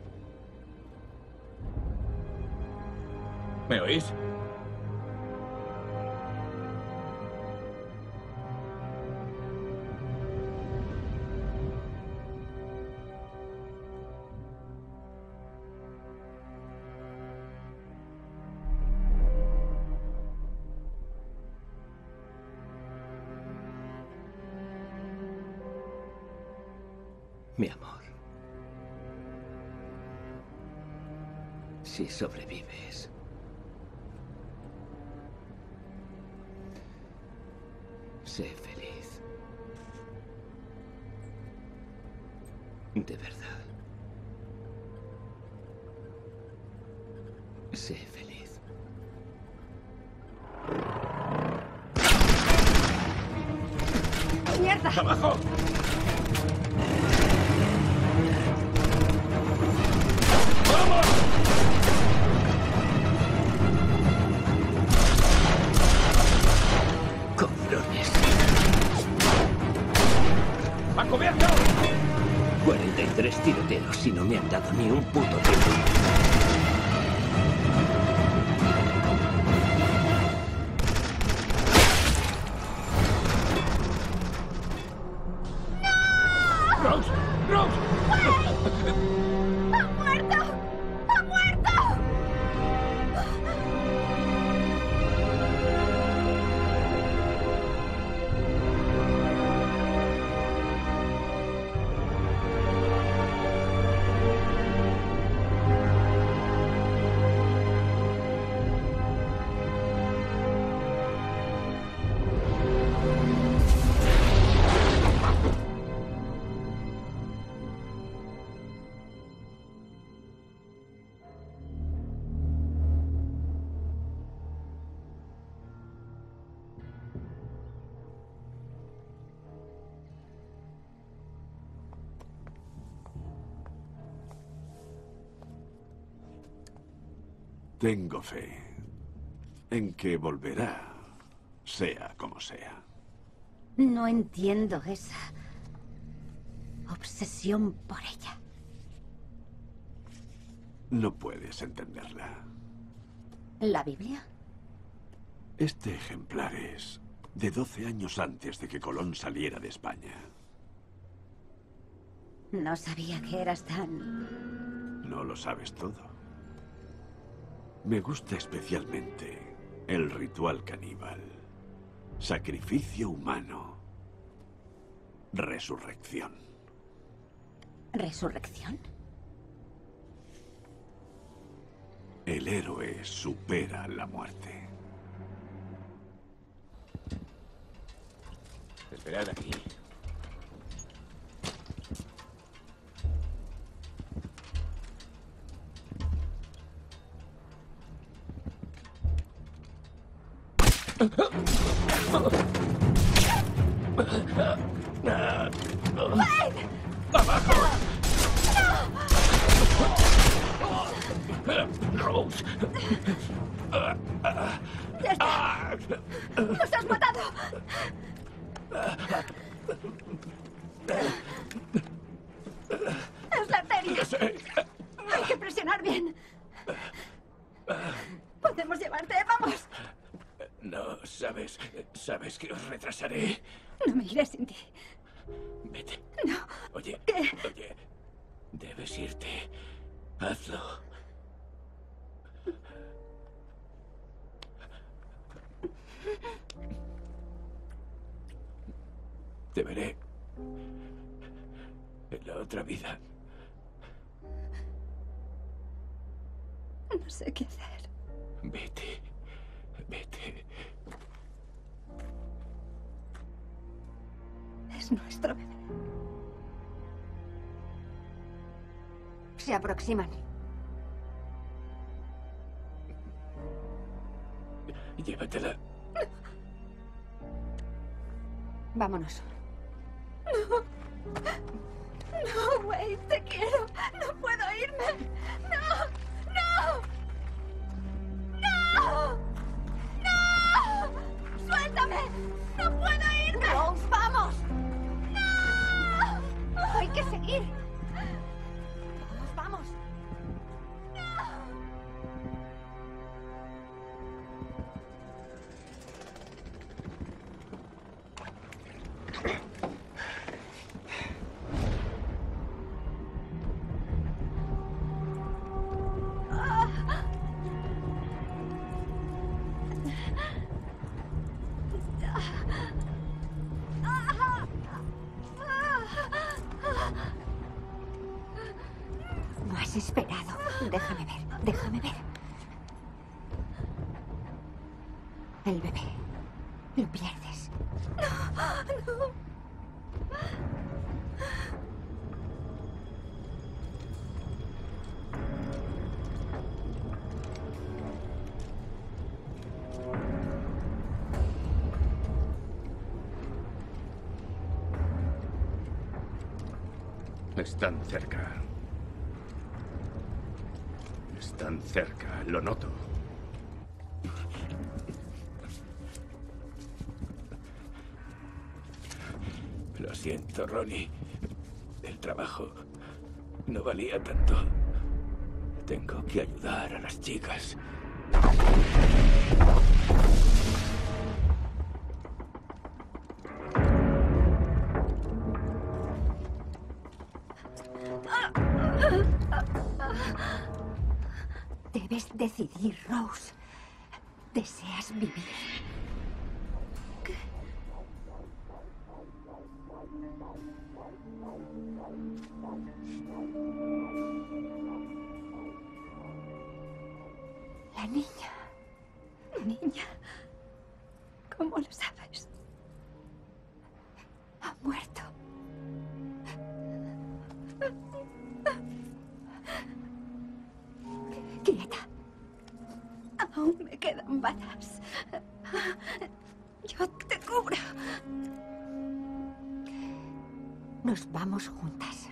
¿Me oís? Mi amor. Si sobrevives, sé feliz. De verdad. Sé feliz. ¡Mierda! ¡Abajo! Con flores. ¡A cubierto! cuarenta y tres tiroteos y no me han dado ni un puto tiro. ¡Rose! ¡Rose! ¡Ha muerto! ¡Ha muerto! Tengo fe en que volverá, sea como sea. No entiendo esa obsesión por ella. No puedes entenderla. ¿La Biblia? Este ejemplar es de doce años antes de que Colón saliera de España. No sabía que eras tan... No lo sabes todo. Me gusta especialmente el ritual caníbal. Sacrificio humano. Resurrección. ¿Resurrección? El héroe supera la muerte. Esperad aquí. ¡Abajo! ¡Rose! ¡Ya está! ¡Nos has matado! ¡Es la arteria! Hay que presionar bien. Podemos llevarte, vamos. No, sabes, sabes que os retrasaré. No me iré sin ti. Vete. No. Oye, ¿Qué? oye, debes irte. Hazlo. Te veré en la otra vida. No sé qué hacer. Vete, vete. Es nuestro bebé. Se aproximan. Llévatela. Vámonos. No. No, Wade, te quiero. No puedo irme. No. No. No. No. Suéltame. No puedo irme. Rose, vamos. No. Hay que seguir. Vamos, vamos. No has esperado. Déjame ver, déjame ver. El bebé. Lo pierdes. No, no. Están cerca. Están cerca, lo noto. Lo siento, Ronnie. El trabajo no valía tanto. Tengo que ayudar a las chicas. Debes decidir, Rose. ¿Deseas vivir? ¿Qué? La niña. Niña. ¿Cómo lo sabes? Ha muerto. Quieta. Aún me quedan balas. Yo te cubro. Nos vamos juntas.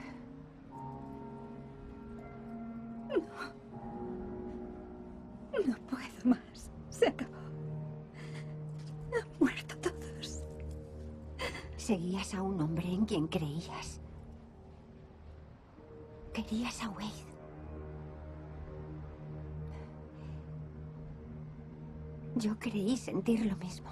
No. No puedo más. Se acabó. Han muerto todos. Seguías a un hombre en quien creías. Querías a Wade. Yo creí sentir lo mismo.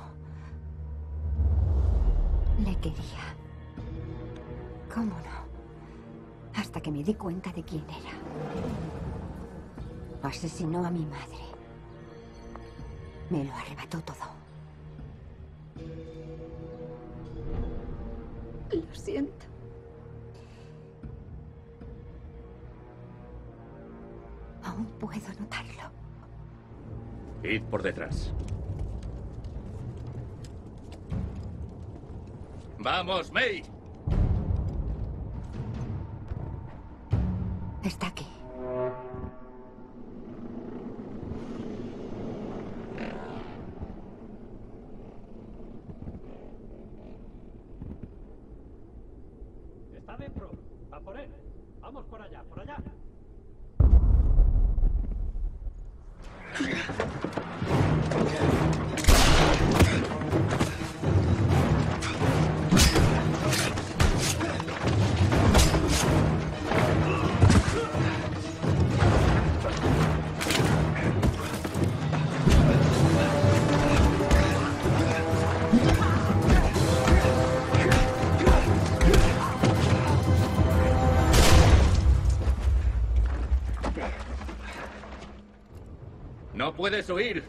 Le quería. ¿Cómo no? Hasta que me di cuenta de quién era. Asesinó a mi madre. Me lo arrebató todo. Lo siento. Aún puedo notarlo. Id por detrás. ¡Vamos, May! Está aquí. Está dentro. Va por él. Vamos por allá, por allá. ¡No puedes huir!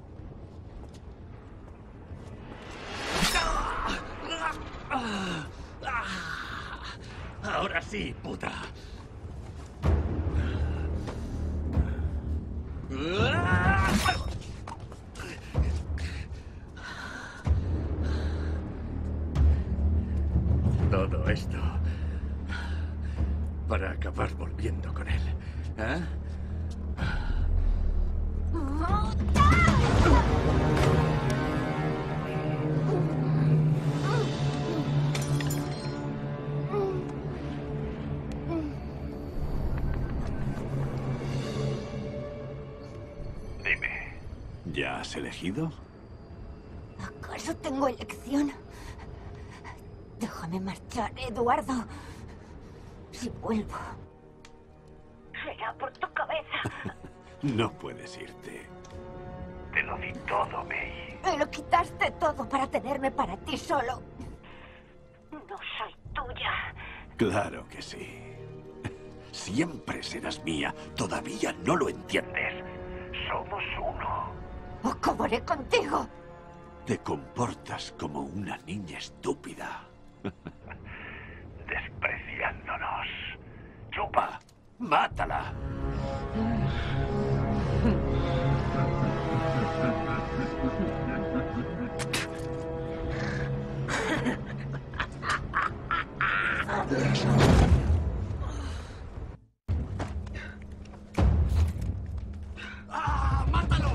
Ahora sí, puta. Todo esto para acabar volviendo con él, ¿eh? Dime. ¿Ya has elegido? ¿Acaso tengo elección? Déjame marchar, Eduardo. Si vuelvo, será por tu cabeza. No puedes irte. Te lo di todo, May. Me lo quitaste todo para tenerme para ti solo. No soy tuya. Claro que sí. Siempre serás mía. Todavía no lo entiendes. Somos uno. Acabaré contigo. Te comportas como una niña estúpida. Despreciándonos. Chupa, mátala. ¡Ah, mátalo!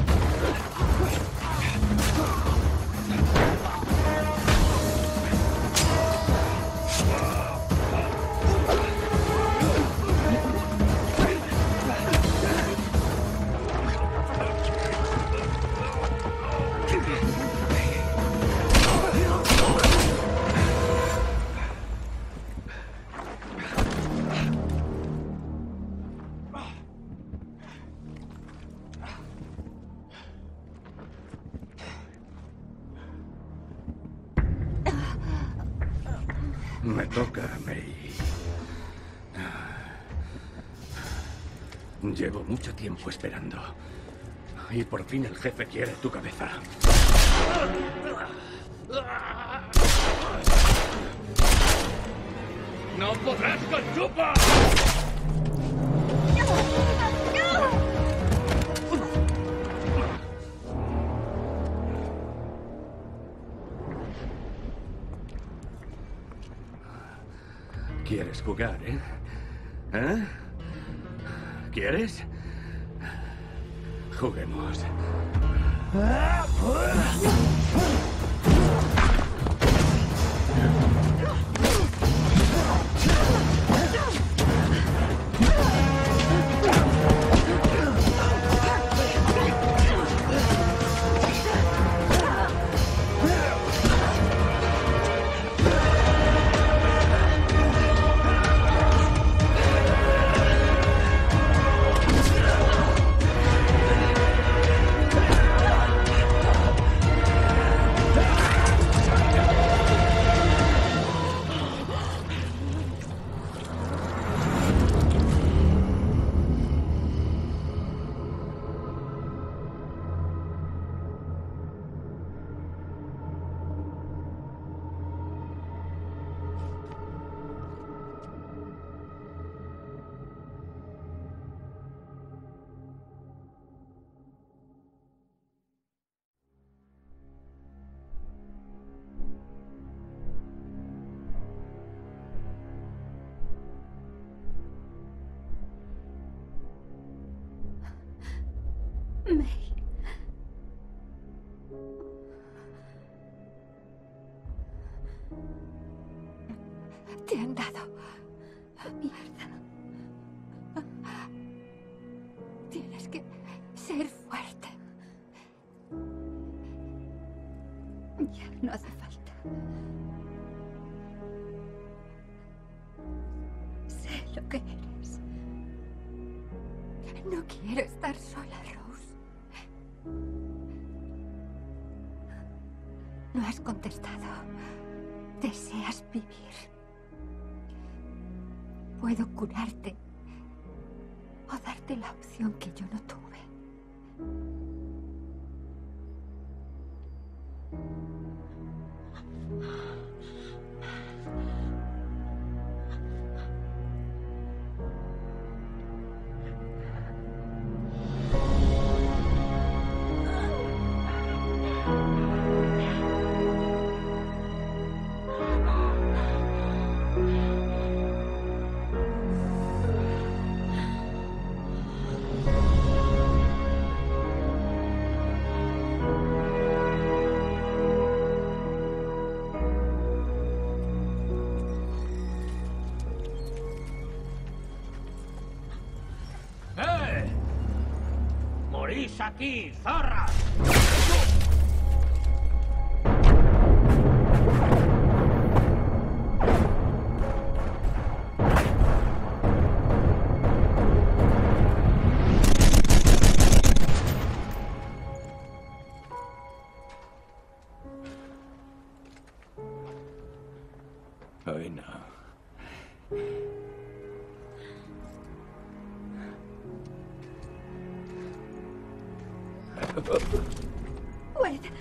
Me toca, May. Llevo mucho tiempo esperando. Y por fin el jefe quiere tu cabeza. ¡No podrás con Chupa! ¿Quieres jugar, eh? ¿Eh? ¿Quieres? Juguemos. May. Te han dado mierda. Tienes que ser fuerte. Ya no hace falta. Sé lo que eres. No quiero estar sola, Rose. No has contestado. Deseas vivir. Puedo curarte o darte la opción que yo no tuve. ¡Morís aquí, zorras! Hoy no. Wade.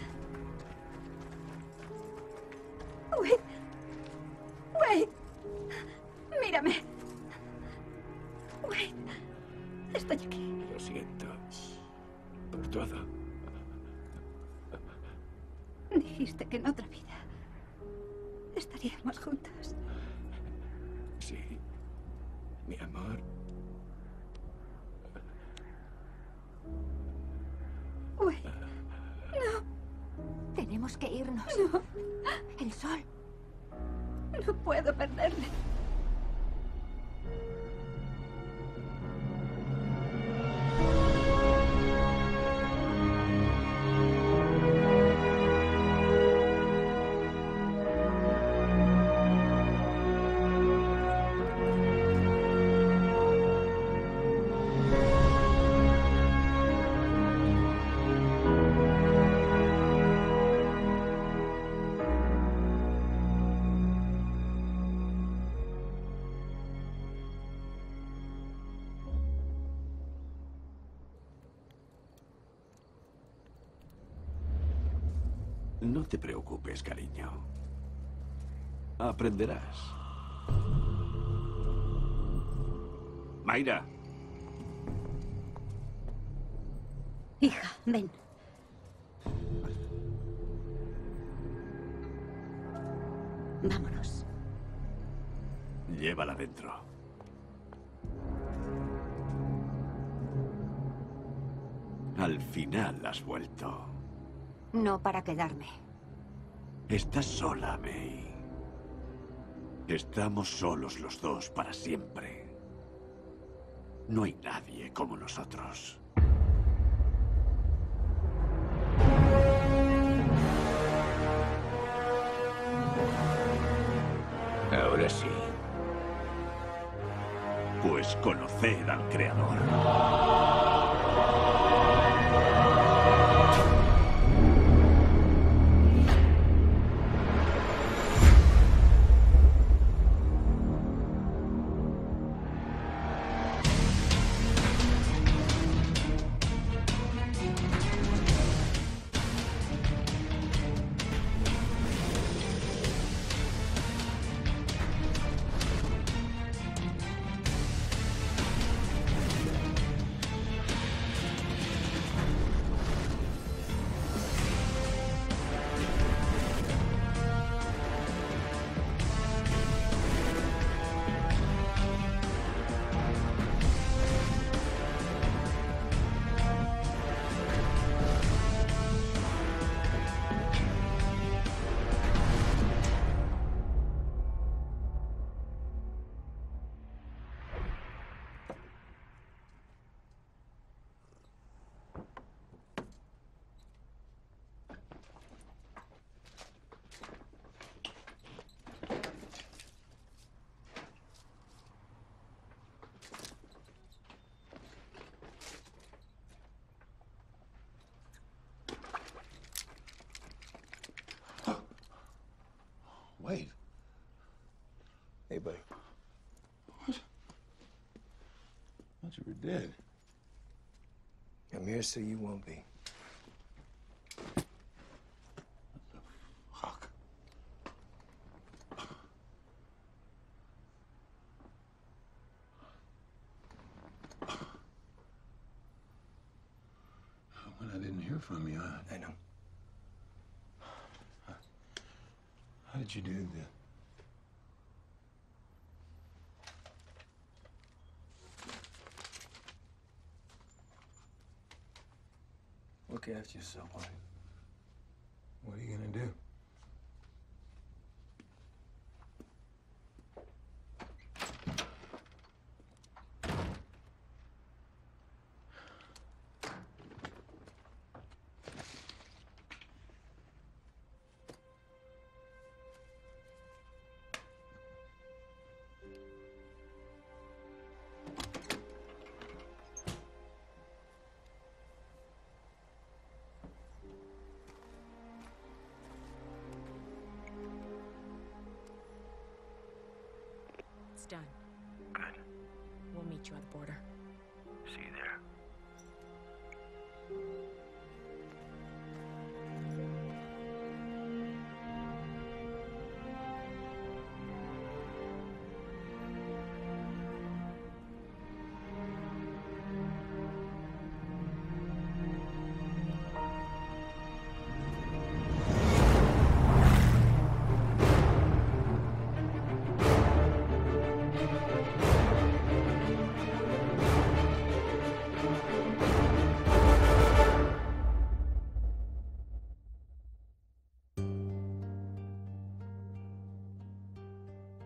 Wade. Wade. Mírame. Wade. Estoy aquí. Lo siento por todo. Dijiste que en otra vida estaríamos juntos. Sí, mi amor. Wade. No. Tenemos que irnos. No. El sol. No puedo perderle. No te preocupes, cariño. Aprenderás. Mayra. Hija, ven. Vámonos. Llévala dentro. Al final has vuelto. No para quedarme. Estás sola, May. Estamos solos los dos para siempre. No hay nadie como nosotros. Ahora sí. Pues conoced al Creador. Wait. Hey, buddy. What? I thought you were dead. I'm here so you won't be. What the fuck? When I didn't hear from you, I... I know. How did you do that? Look after yourself, buddy. What are you gonna do? It's done. Good. We'll meet you at the border.